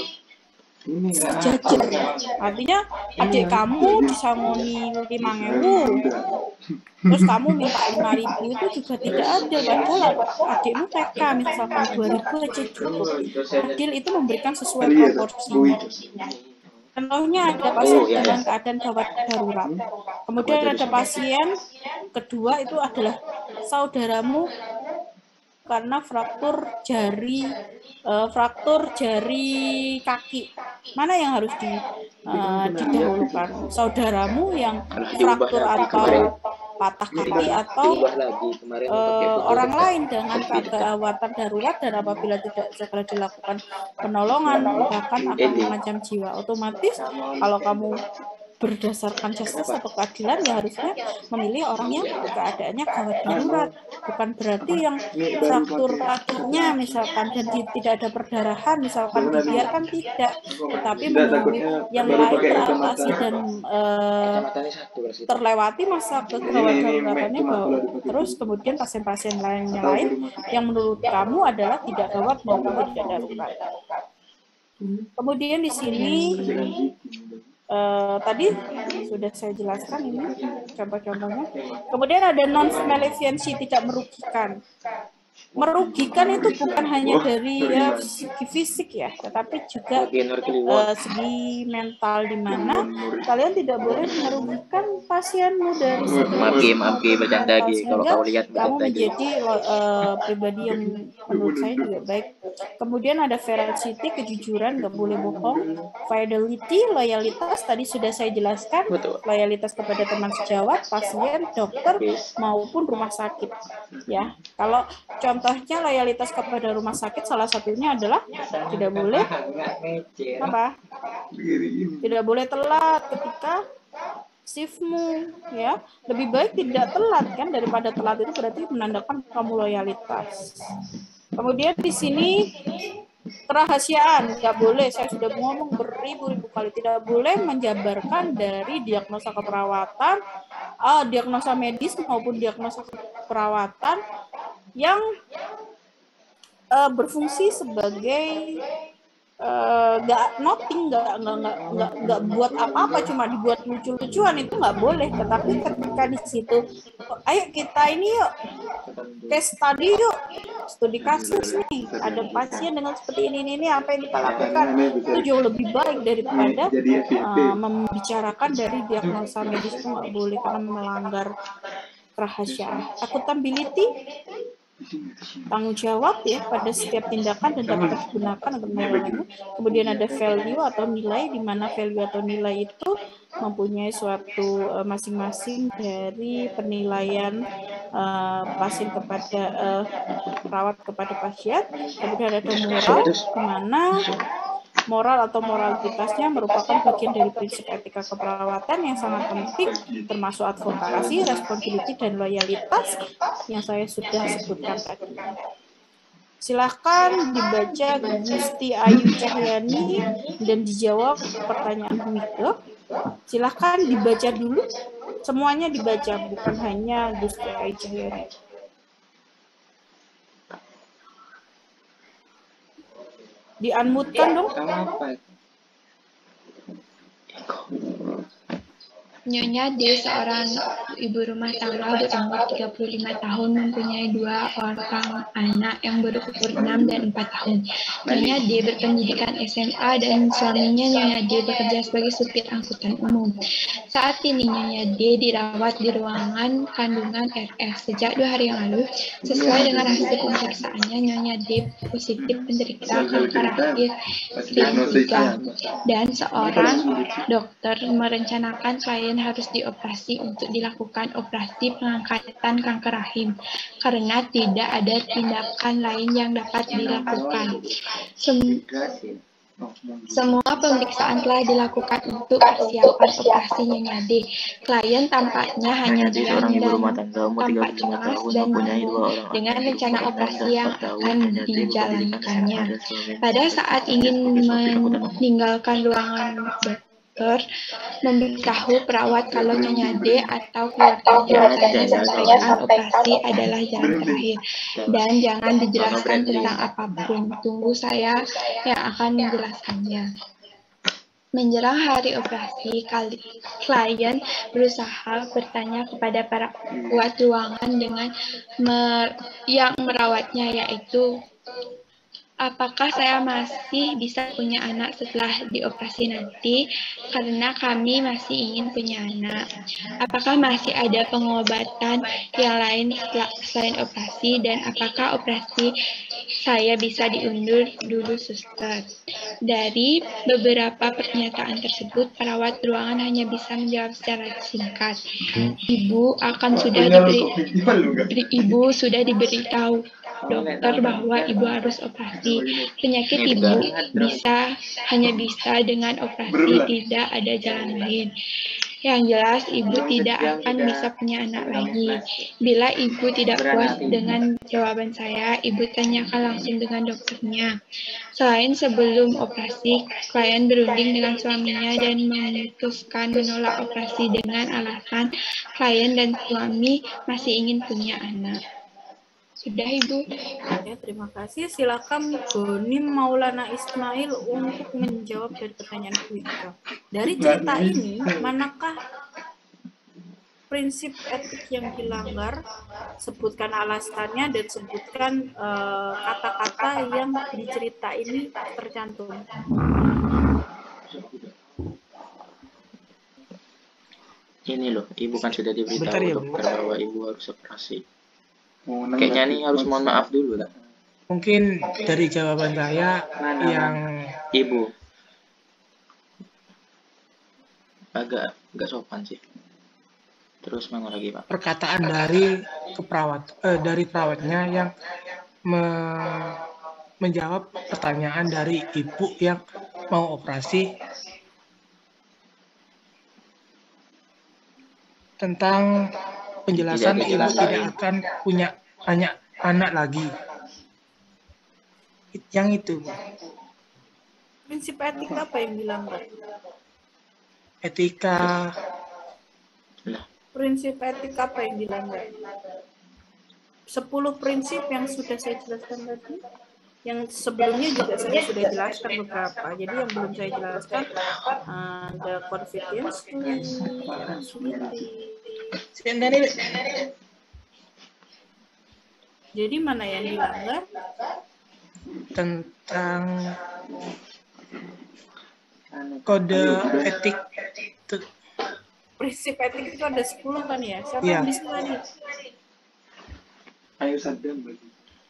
sejajar. Artinya adik kamu disangoni lima ribu, terus kamu minta lima ribu itu juga tidak ada. Padahal adikmu T K misalkan dua ribu aja cukup. Adil itu memberikan sesuai proporsinya. Contohnya ada pasien dengan keadaan gawat darurat. Kemudian ada pasien kedua itu adalah saudaramu karena fraktur jari uh, fraktur jari kaki. Mana yang harus di, uh, didahulukan? Saudaramu yang fraktur atau patah kaki atau uh, orang lain dengan keadaan darurat dan apabila tidak segera dilakukan penolongan bahkan akan mengancam jiwa. Otomatis kalau kamu berdasarkan justice atau keadilan ya harusnya memilih orang yang keadaannya gawat darurat, bukan berarti yang fraktur kakinya misalkan dan di, tidak ada perdarahan misalkan dibiarkan, tidak, tetapi menunggu yang lain teratasi dan uh, terlewati masa kegawat daruratannya bahwa terus kemudian pasien-pasien lainnya lain yang menurut kamu adalah tidak gawat maupun tidak darurat. Kemudian di sini Uh, tadi sudah saya jelaskan ini contoh-contohnya. Kemudian ada non-malefiancy, tidak merugikan. Merugikan itu bukan hanya dari ya, segi fisik ya, tetapi juga uh, segi mental, di mana kalian tidak boleh merugikan pasienmu dari segi maaf maaf bercanda lagi kalau kau lihat kamu menjadi uh, pribadi yang menurut saya juga baik. Kemudian ada veracity, kejujuran, nggak boleh bohong. Fidelity, loyalitas, tadi sudah saya jelaskan. Betul. Loyalitas kepada teman sejawat, pasien, dokter, maupun rumah sakit. Ya, kalau contohnya loyalitas kepada rumah sakit salah satunya adalah tidak boleh apa? Tidak boleh telat ketika shiftmu, ya. Lebih baik tidak telat kan daripada telat, itu berarti menandakan kamu loyalitas. Kemudian di sini kerahasiaan, nggak boleh, saya sudah ngomong beribu-ribu kali, tidak boleh menjabarkan dari diagnosa keperawatan, ah, diagnosa medis maupun diagnosa keperawatan yang uh, berfungsi sebagai nggak uh, noting, nggak nggak nggak nggak nggak buat apa-apa, cuma dibuat lucu-lucuan, itu nggak boleh. Tetapi ketika di situ, ayo kita ini yuk case study yuk, studi kasus nih, ada pasien dengan seperti ini ini, ini apa yang kita lakukan, itu jauh lebih baik daripada uh, membicarakan dari diagnosa medis, itu nggak boleh karena melanggar kerahasiaan. Accountability, tanggung jawab ya pada setiap tindakan dan dapat digunakan untuk menolongnya. Kemudian ada value atau nilai, di mana value atau nilai itu mempunyai suatu masing-masing uh, dari penilaian uh, pasien kepada uh, perawat kepada pasien. Kemudian ada moral, di mana moral atau moralitasnya merupakan bagian dari prinsip etika keperawatan yang sangat penting, termasuk advokasi, responsibility, dan loyalitas yang saya sudah sebutkan tadi. Silahkan dibaca Gusti Ayu Cahyani dan dijawab pertanyaan Wika. Silahkan dibaca dulu, semuanya dibaca, bukan hanya Gusti Ayu Cahyani. Di-unmute-kan dong. Sama apa? Nyonya D, seorang ibu rumah tangga berumur tiga puluh lima tahun, mempunyai dua orang anak yang berukur enam dan empat tahun. Nyonya D berpendidikan S M A dan suaminya Nyonya D bekerja sebagai supir angkutan umum. Saat ini Nyonya D dirawat di ruangan kandungan R F sejak dua hari yang lalu. Sesuai dengan hasil pemeriksaannya, Nyonya D positif penderita kanker rahim tiga dan seorang dokter merencanakan klien harus dioperasi untuk dilakukan operasi pengangkatan kanker rahim karena tidak ada tindakan lain yang dapat dilakukan. Sem Semua pemeriksaan telah dilakukan untuk persiapan operasi Nyonya D. Klien tampaknya hanya diam dan tampak cemas dan bingung dengan rencana operasi yang akan dijalankannya. Pada saat ingin meninggalkan ruangan dokter, memberitahu perawat kalau Nyonya D atau keluarganya saya sampaikan operasi adalah jalan terakhir dan jangan dijelaskan tentang apapun. Tunggu saya yang akan menjelaskannya. Menjelang hari operasi, klien berusaha bertanya kepada para perawat ruangan dengan mer yang merawatnya, yaitu apakah saya masih bisa punya anak setelah dioperasi nanti? Karena kami masih ingin punya anak. Apakah masih ada pengobatan yang lain selain operasi? Dan apakah operasi saya bisa diundur dulu, suster? Dari beberapa pernyataan tersebut, perawat ruangan hanya bisa menjawab secara singkat. Ibu akan sudah diberi, ibu sudah diberitahu dokter bahwa ibu harus operasi. Penyakit ibu bisa hanya bisa dengan operasi, tidak ada jalan lain. Yang jelas ibu tidak akan bisa punya anak lagi. Bila ibu tidak puas dengan jawaban saya, ibu tanyakan langsung dengan dokternya. Selain sebelum operasi, klien berunding dengan suaminya dan memutuskan menolak operasi dengan alasan klien dan suami masih ingin punya anak. Sudah, Ibu. Ya, terima kasih. Silakan Gonim Maulana Ismail untuk menjawab dari pertanyaan Bu Ika. Dari cerita ini, manakah prinsip etik yang dilanggar? Sebutkan alasannya dan sebutkan kata-kata uh, yang di cerita ini tercantum. Ini loh, Ibu kan sudah diberitahu ya, dokter bahwa Ibu harus operasi. Kayaknya nih harus mohon maaf dulu lah. Mungkin dari jawaban saya Mana, yang Ibu agak agak sopan sih. Terus mana lagi, Pak? Perkataan dari keperawat eh, dari perawatnya yang me, menjawab pertanyaan dari ibu yang mau operasi tentang penjelasan tidak ibu tidak akan punya banyak anak lagi. Yang itu. Prinsip etik apa yang dilanggar? Etika. Prinsip etik apa yang dilanggar? Sepuluh prinsip yang sudah saya jelaskan tadi. Yang sebelumnya juga saya sudah jelaskan beberapa. Jadi yang belum saya jelaskan ada confidence, jadi mana yang dilanggar? Tentang kode etik. Prinsip etik itu ada sepuluh kan ya? Siapa ya. yang bisa tadi? Ayo sadam bagi.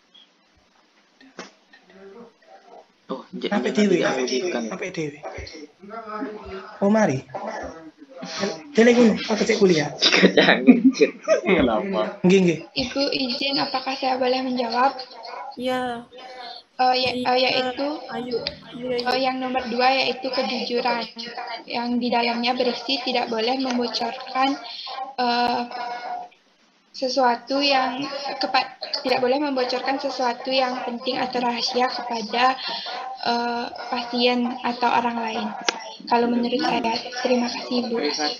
Oh, jadi sampai dewe. Sampai dewe. Oh mari. Tele gunung, aku cek kuliah. Jangan. Kenapa? Nggih, nggih. Ibu izin, apakah saya boleh menjawab? Ya. Uh, ya, uh, yaitu ayo, ayo, ayo. Uh, yang nomor dua yaitu kejujuran, yang di dalamnya berisi tidak boleh membocorkan uh, sesuatu yang kepa tidak boleh membocorkan sesuatu yang penting atau rahasia kepada uh, pasien atau orang lain. Kalau menurut saya, terima kasih Bu.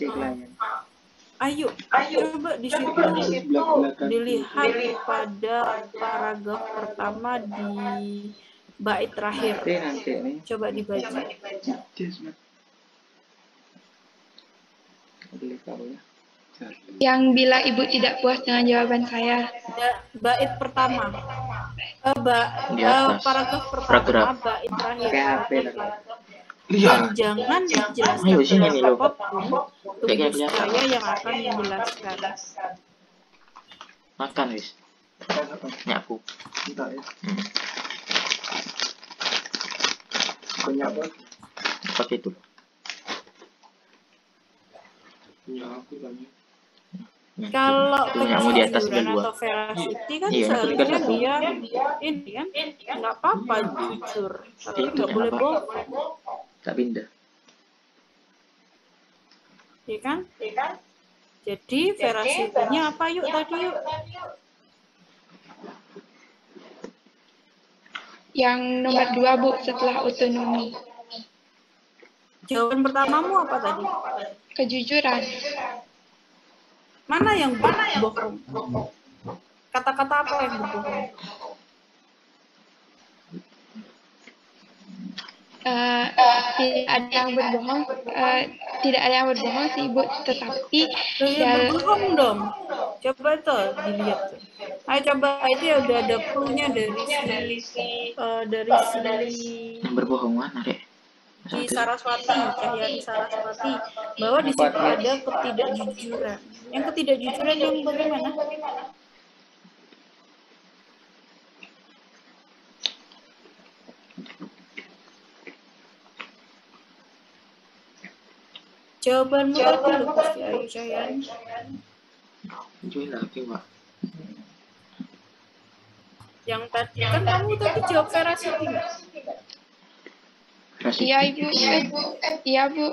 Ayo, coba di situ dilihat pada paragraf pertama di bait terakhir. Nanti nanti nih. Coba dibaca. Boleh tahu ya. Yang bila ibu tidak puas dengan jawaban saya. Ya, bait pertama. Eh, ba, Di eh, atas. paragraf pertama, Paragraf. bait terakhir. Pakai H P paragraf lah. Dan jangan dijelaskan Ayo, sini dengan nih, lo. apapun, Kayaknya tunggu kelihatan. saya yang akan menjelaskan. Makan wis. Nyapu. Entah ya. Hmm. Banyak apa? Pakai itu. Punya aku banyak. Kalau Punyamu di atas kejujuran ada dua. atau veracity kan Iya, itu kan seharusnya satu. dia ini kan nggak apa-apa jujur, tapi Itu nggak boleh kenapa? bohong, Tak pindah. ya kan? Jadi veracity-nya apa yuk tadi yuk? Yang nomor dua, Bu, setelah otonomi. Jawaban pertamamu apa tadi? Kejujuran. Mana yang berbohong? Kata-kata apa yang berbohong? Uh, tidak ada yang berbohong, uh, tidak ada yang berbohong sih, Bu, tetapi Loh, ya dal- berbohong dong. Coba tuh dilihat tuh. Ayo coba itu ya udah ada clue-nya dari si eh, dari si Yang berbohong mana, Dek? di Saraswati, Cahyani Saraswati, bahwa di situ ada ketidakjujuran. Yang ketidakjujuran yang bagaimana? Jawabanmu tadi loh, Gusti Ayu Cahyani. Jual lagi, Pak. Yang tadi kan kamu tadi jawab veracity nggak? iya Ibu, eh, iya Bu,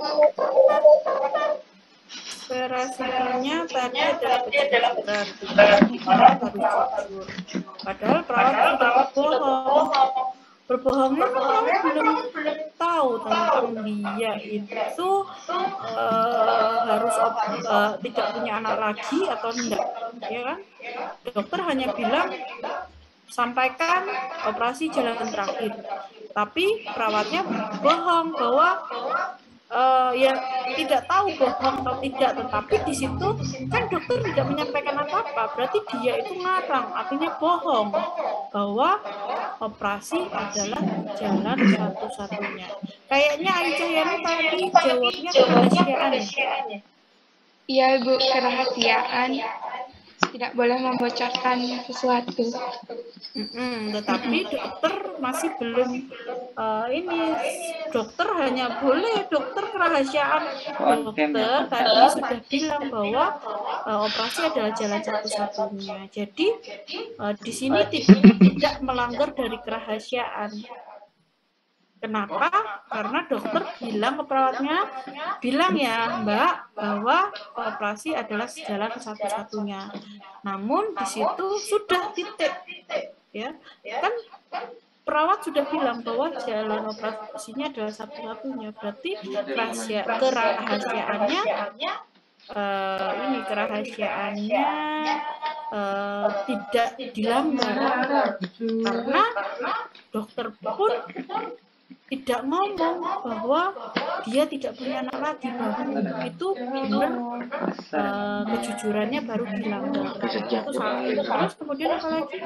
Veracity-nya tadi adalah kejujuran, dimana harus jujur. Padahal perawat sudah berbohong. Berbohongnya kan perawat belum tahu tentang dia itu uh, harus uh, tidak punya anak lagi atau enggak, ya kan? Dokter hanya bilang sampaikan operasi jalan terakhir, tapi perawatnya bohong bahwa uh, ya tidak tahu bohong atau tidak, tetapi di situ kan dokter tidak menyampaikan apa-apa, berarti dia itu ngarang, artinya bohong bahwa operasi adalah jalan satu-satunya. Kayaknya Ayu Cahyani tadi jawabnya kerahasiaan. iya Ibu, kerahasiaan, tidak boleh membocorkan sesuatu. Mm-mm, tetapi dokter masih belum uh, ini dokter hanya boleh dokter kerahasiaan. Dokter tadi sudah bilang bahwa uh, operasi adalah jalan satu-satunya. Jadi uh, di sini tidak, tidak melanggar dari kerahasiaan. Kenapa? Karena dokter bilang ke perawatnya, bilang ya Mbak, bahwa operasi adalah jalan satu-satunya. Namun di situ sudah titik, ya kan perawat sudah bilang bahwa jalan operasinya adalah satu-satunya. Berarti rahasia kerahasiaannya, uh, ini kerahasiaannya uh, tidak dilanggar karena dokter pun tidak ngomong bahwa dia tidak punya anak lagi, bahwa itu benar uh, kejujurannya baru dilanggar. Itu satu. Terus kemudian apa lagi?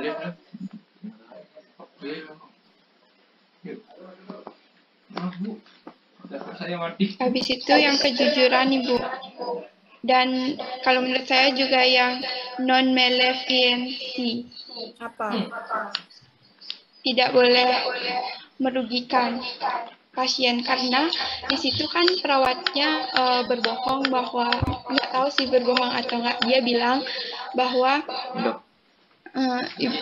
Habis itu yang kejujuran Ibu. Dan kalau menurut saya juga yang non-malefiensi. Apa? Tidak boleh merugikan pasien karena di situ kan perawatnya uh, berbohong bahwa nggak tahu sih berbohong atau nggak, dia bilang bahwa uh,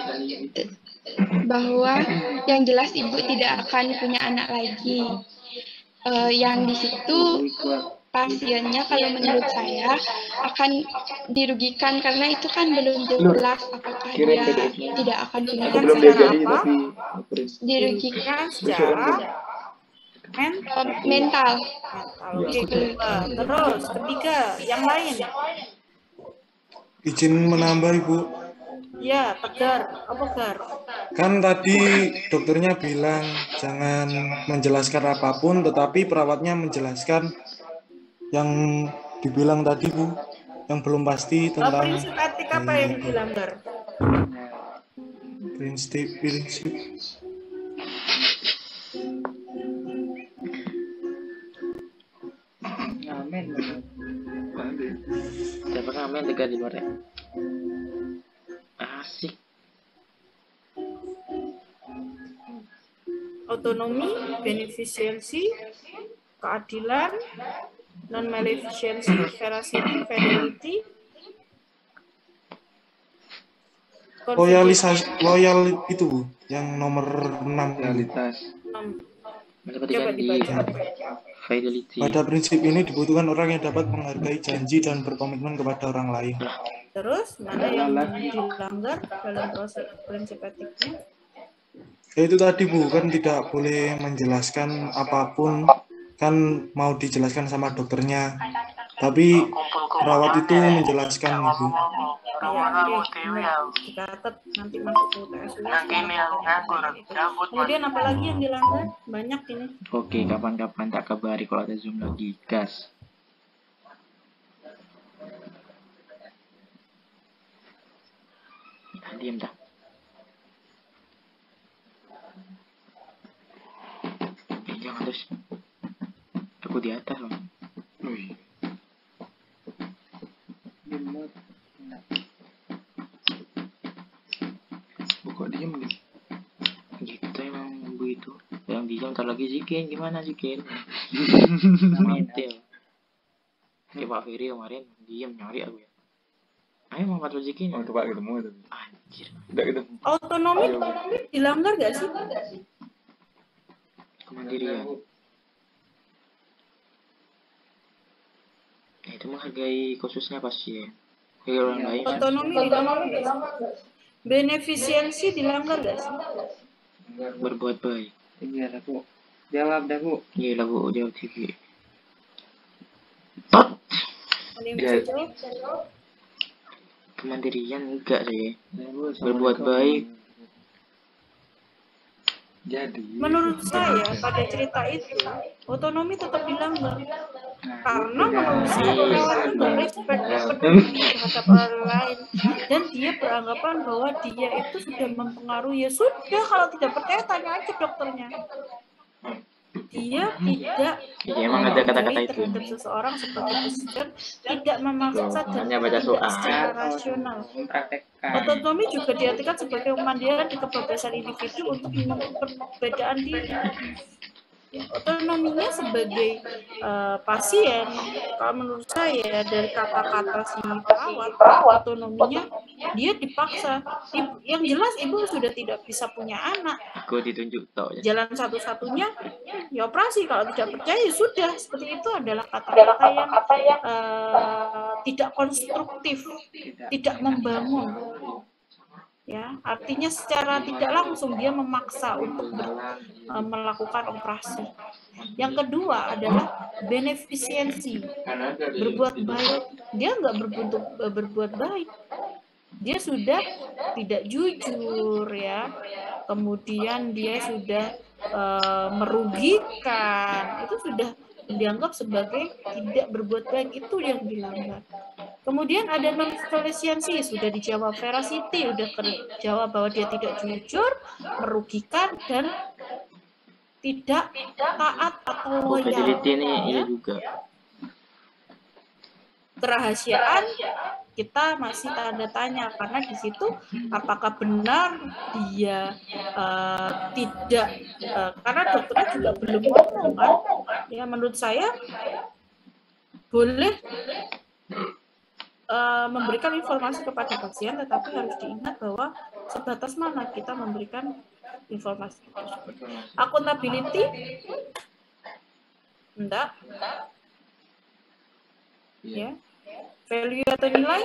bahwa yang jelas ibu tidak akan punya anak lagi. Uh, yang di situ pasiennya kalau menurut saya akan dirugikan karena itu kan belum jelas apakah dia tidak akan punya anak. Secara apa? Dirugikan secara men uh, mental. Oke, kedua. Terus ketiga, yang lain. Izin menambah Ibu. Ya, Tegar. Apa Gar? Kan tadi dokternya bilang jangan menjelaskan apapun, tetapi perawatnya menjelaskan yang dibilang tadi Bu, yang belum pasti Uh, tentang prinsip etik apa yang dilanggar? prinsip prinsip Ngamen. Siapa ngamen dekat di luar ya? Asik. Otonomi, beneficiency, keadilan, non-maleficiency, veracity, fidelity, loyalisasi loyal itu Bu, yang nomor enam. Realitas. Menepati Coba janji. dibaca apa ya? Fidelity. Pada prinsip ini dibutuhkan orang yang dapat menghargai janji dan berkomitmen kepada orang lain. Terus mana yang dilanggar dalam proses prinsip etiknya? Ya, itu tadi Bu, kan tidak boleh menjelaskan apapun, kan mau dijelaskan sama dokternya. Tapi perawat itu menjelaskan Bu. Ya, oke, benar. Dicatat nanti masuk ke U T S U. Kemudian apa lagi yang dilanggar? Banyak ini. Oke, kapan-kapan tak kabari kalau ada Zoom lagi. Gas. Nah, diam dah. Eh, jangan terus. Aku di atas loh. Wih. Dimut. Kok diem gitu? Gitu emang begitu. Yang diam ntar lagi Zikin. Gimana Zikin? Mentil. Kayak Pak Ferry kemarin diam nyari aku ya. Ayo mau patrol Zikin. Oh, coba ketemu itu. Anjir. Udah ketemu. Otonomi dilanggar gak sih? Kemandirian. Nah, itu menghargai khususnya pasien. Kayak orang lain kan. Otonomi dilanggar gak sih? Beneficiency dilanggar gak sih? Berbuat baik. Iya, dah, Bu. Jawab dah, Bu. Iya lah Bu, jawab T V. Ada yang bisa jawab? Kemandirian enggak sih. Ya, Bu, Berbuat baik. Jadi. Menurut saya pada cerita itu otonomi tetap dilanggar. Karena menurut saya perawat itu nggak respect, nggak peduli terhadap orang lain, dan dia beranggapan bahwa dia itu sudah mempengaruhi. Ya sudah, kalau tidak percaya tanya aja dokternya. Dia tidak Iya, emang ada kata-kata itu. terhadap seseorang sebagai pasien, tidak memaksa dan Hanya baca tidak soal. secara rasional. Praktekkan. Otonomi juga diartikan sebagai kemandirian di kebebasan individu untuk menentukan perbedaan diri. Ya, otonominya sebagai uh, pasien, kalau menurut saya dari kata-kata si perawat, otonominya dia dipaksa. Ibu, yang jelas ibu sudah tidak bisa punya anak. Aku ditunjuk tau ya. Jalan satu-satunya ya operasi. Kalau tidak percaya ya sudah. Seperti itu adalah kata-kata yang uh, tidak konstruktif, tidak membangun. Ya, artinya secara tidak langsung dia memaksa untuk ber, uh, melakukan operasi. Yang kedua adalah beneficiency, berbuat baik. Dia nggak berbentuk uh, berbuat baik. Dia sudah tidak jujur ya. Kemudian dia sudah uh, merugikan. Itu sudah dianggap sebagai tidak berbuat baik, itu yang dilanggar. Kemudian ada non-efficiency, sudah dijawab. Veracity, sudah dijawab bahwa dia tidak jujur, merugikan, dan tidak taat atau loyal. Fidelity ini iya juga. Kerahasiaan kita masih tanda tanya, karena di situ apakah benar dia uh, tidak, uh, karena dokternya juga belum ngomong kan. Ya menurut saya boleh Uh, memberikan informasi kepada pasien, tetapi harus diingat bahwa sebatas mana kita memberikan informasi tersebut. Accountability, enggak, ya. Value atau nilai,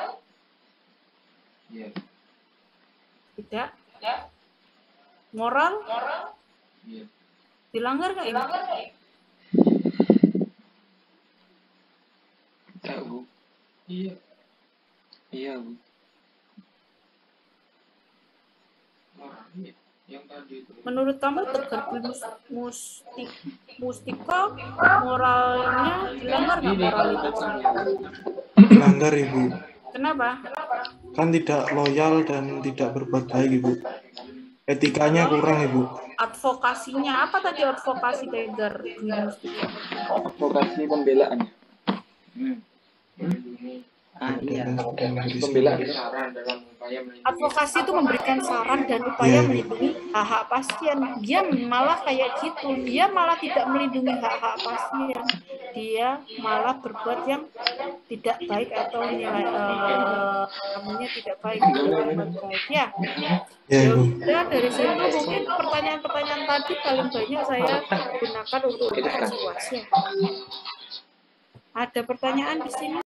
tidak. Moral, dilanggar nggak ini? Tahu. Iya. Iya, Bu. Menurut kamu Tegar Dwi Mus- Musti, Mustika moralnya dilanggar nggak moralitasnya? Melanggar Ibu. Kenapa? Kan tidak loyal dan tidak berbuat baik Ibu. Etikanya kurang Ibu. Advokasinya apa tadi advokasi Tegar Dwi Mustika? Advokasi pembelaan. Hmm. Ah iya. Pembelaan. Advokasi itu memberikan saran dan upaya Iya, Ibu. melindungi hak-hak pasien. Dia malah kayak gitu, dia malah tidak melindungi hak-hak pasien. Dia malah berbuat yang tidak baik atau nilai eh, namanya tidak baik, tidak berbuat baik. Ya, Ya ya Ibu. udah dari situ mungkin pertanyaan-pertanyaan tadi paling banyak saya gunakan untuk evaluasi. Ada pertanyaan di sini?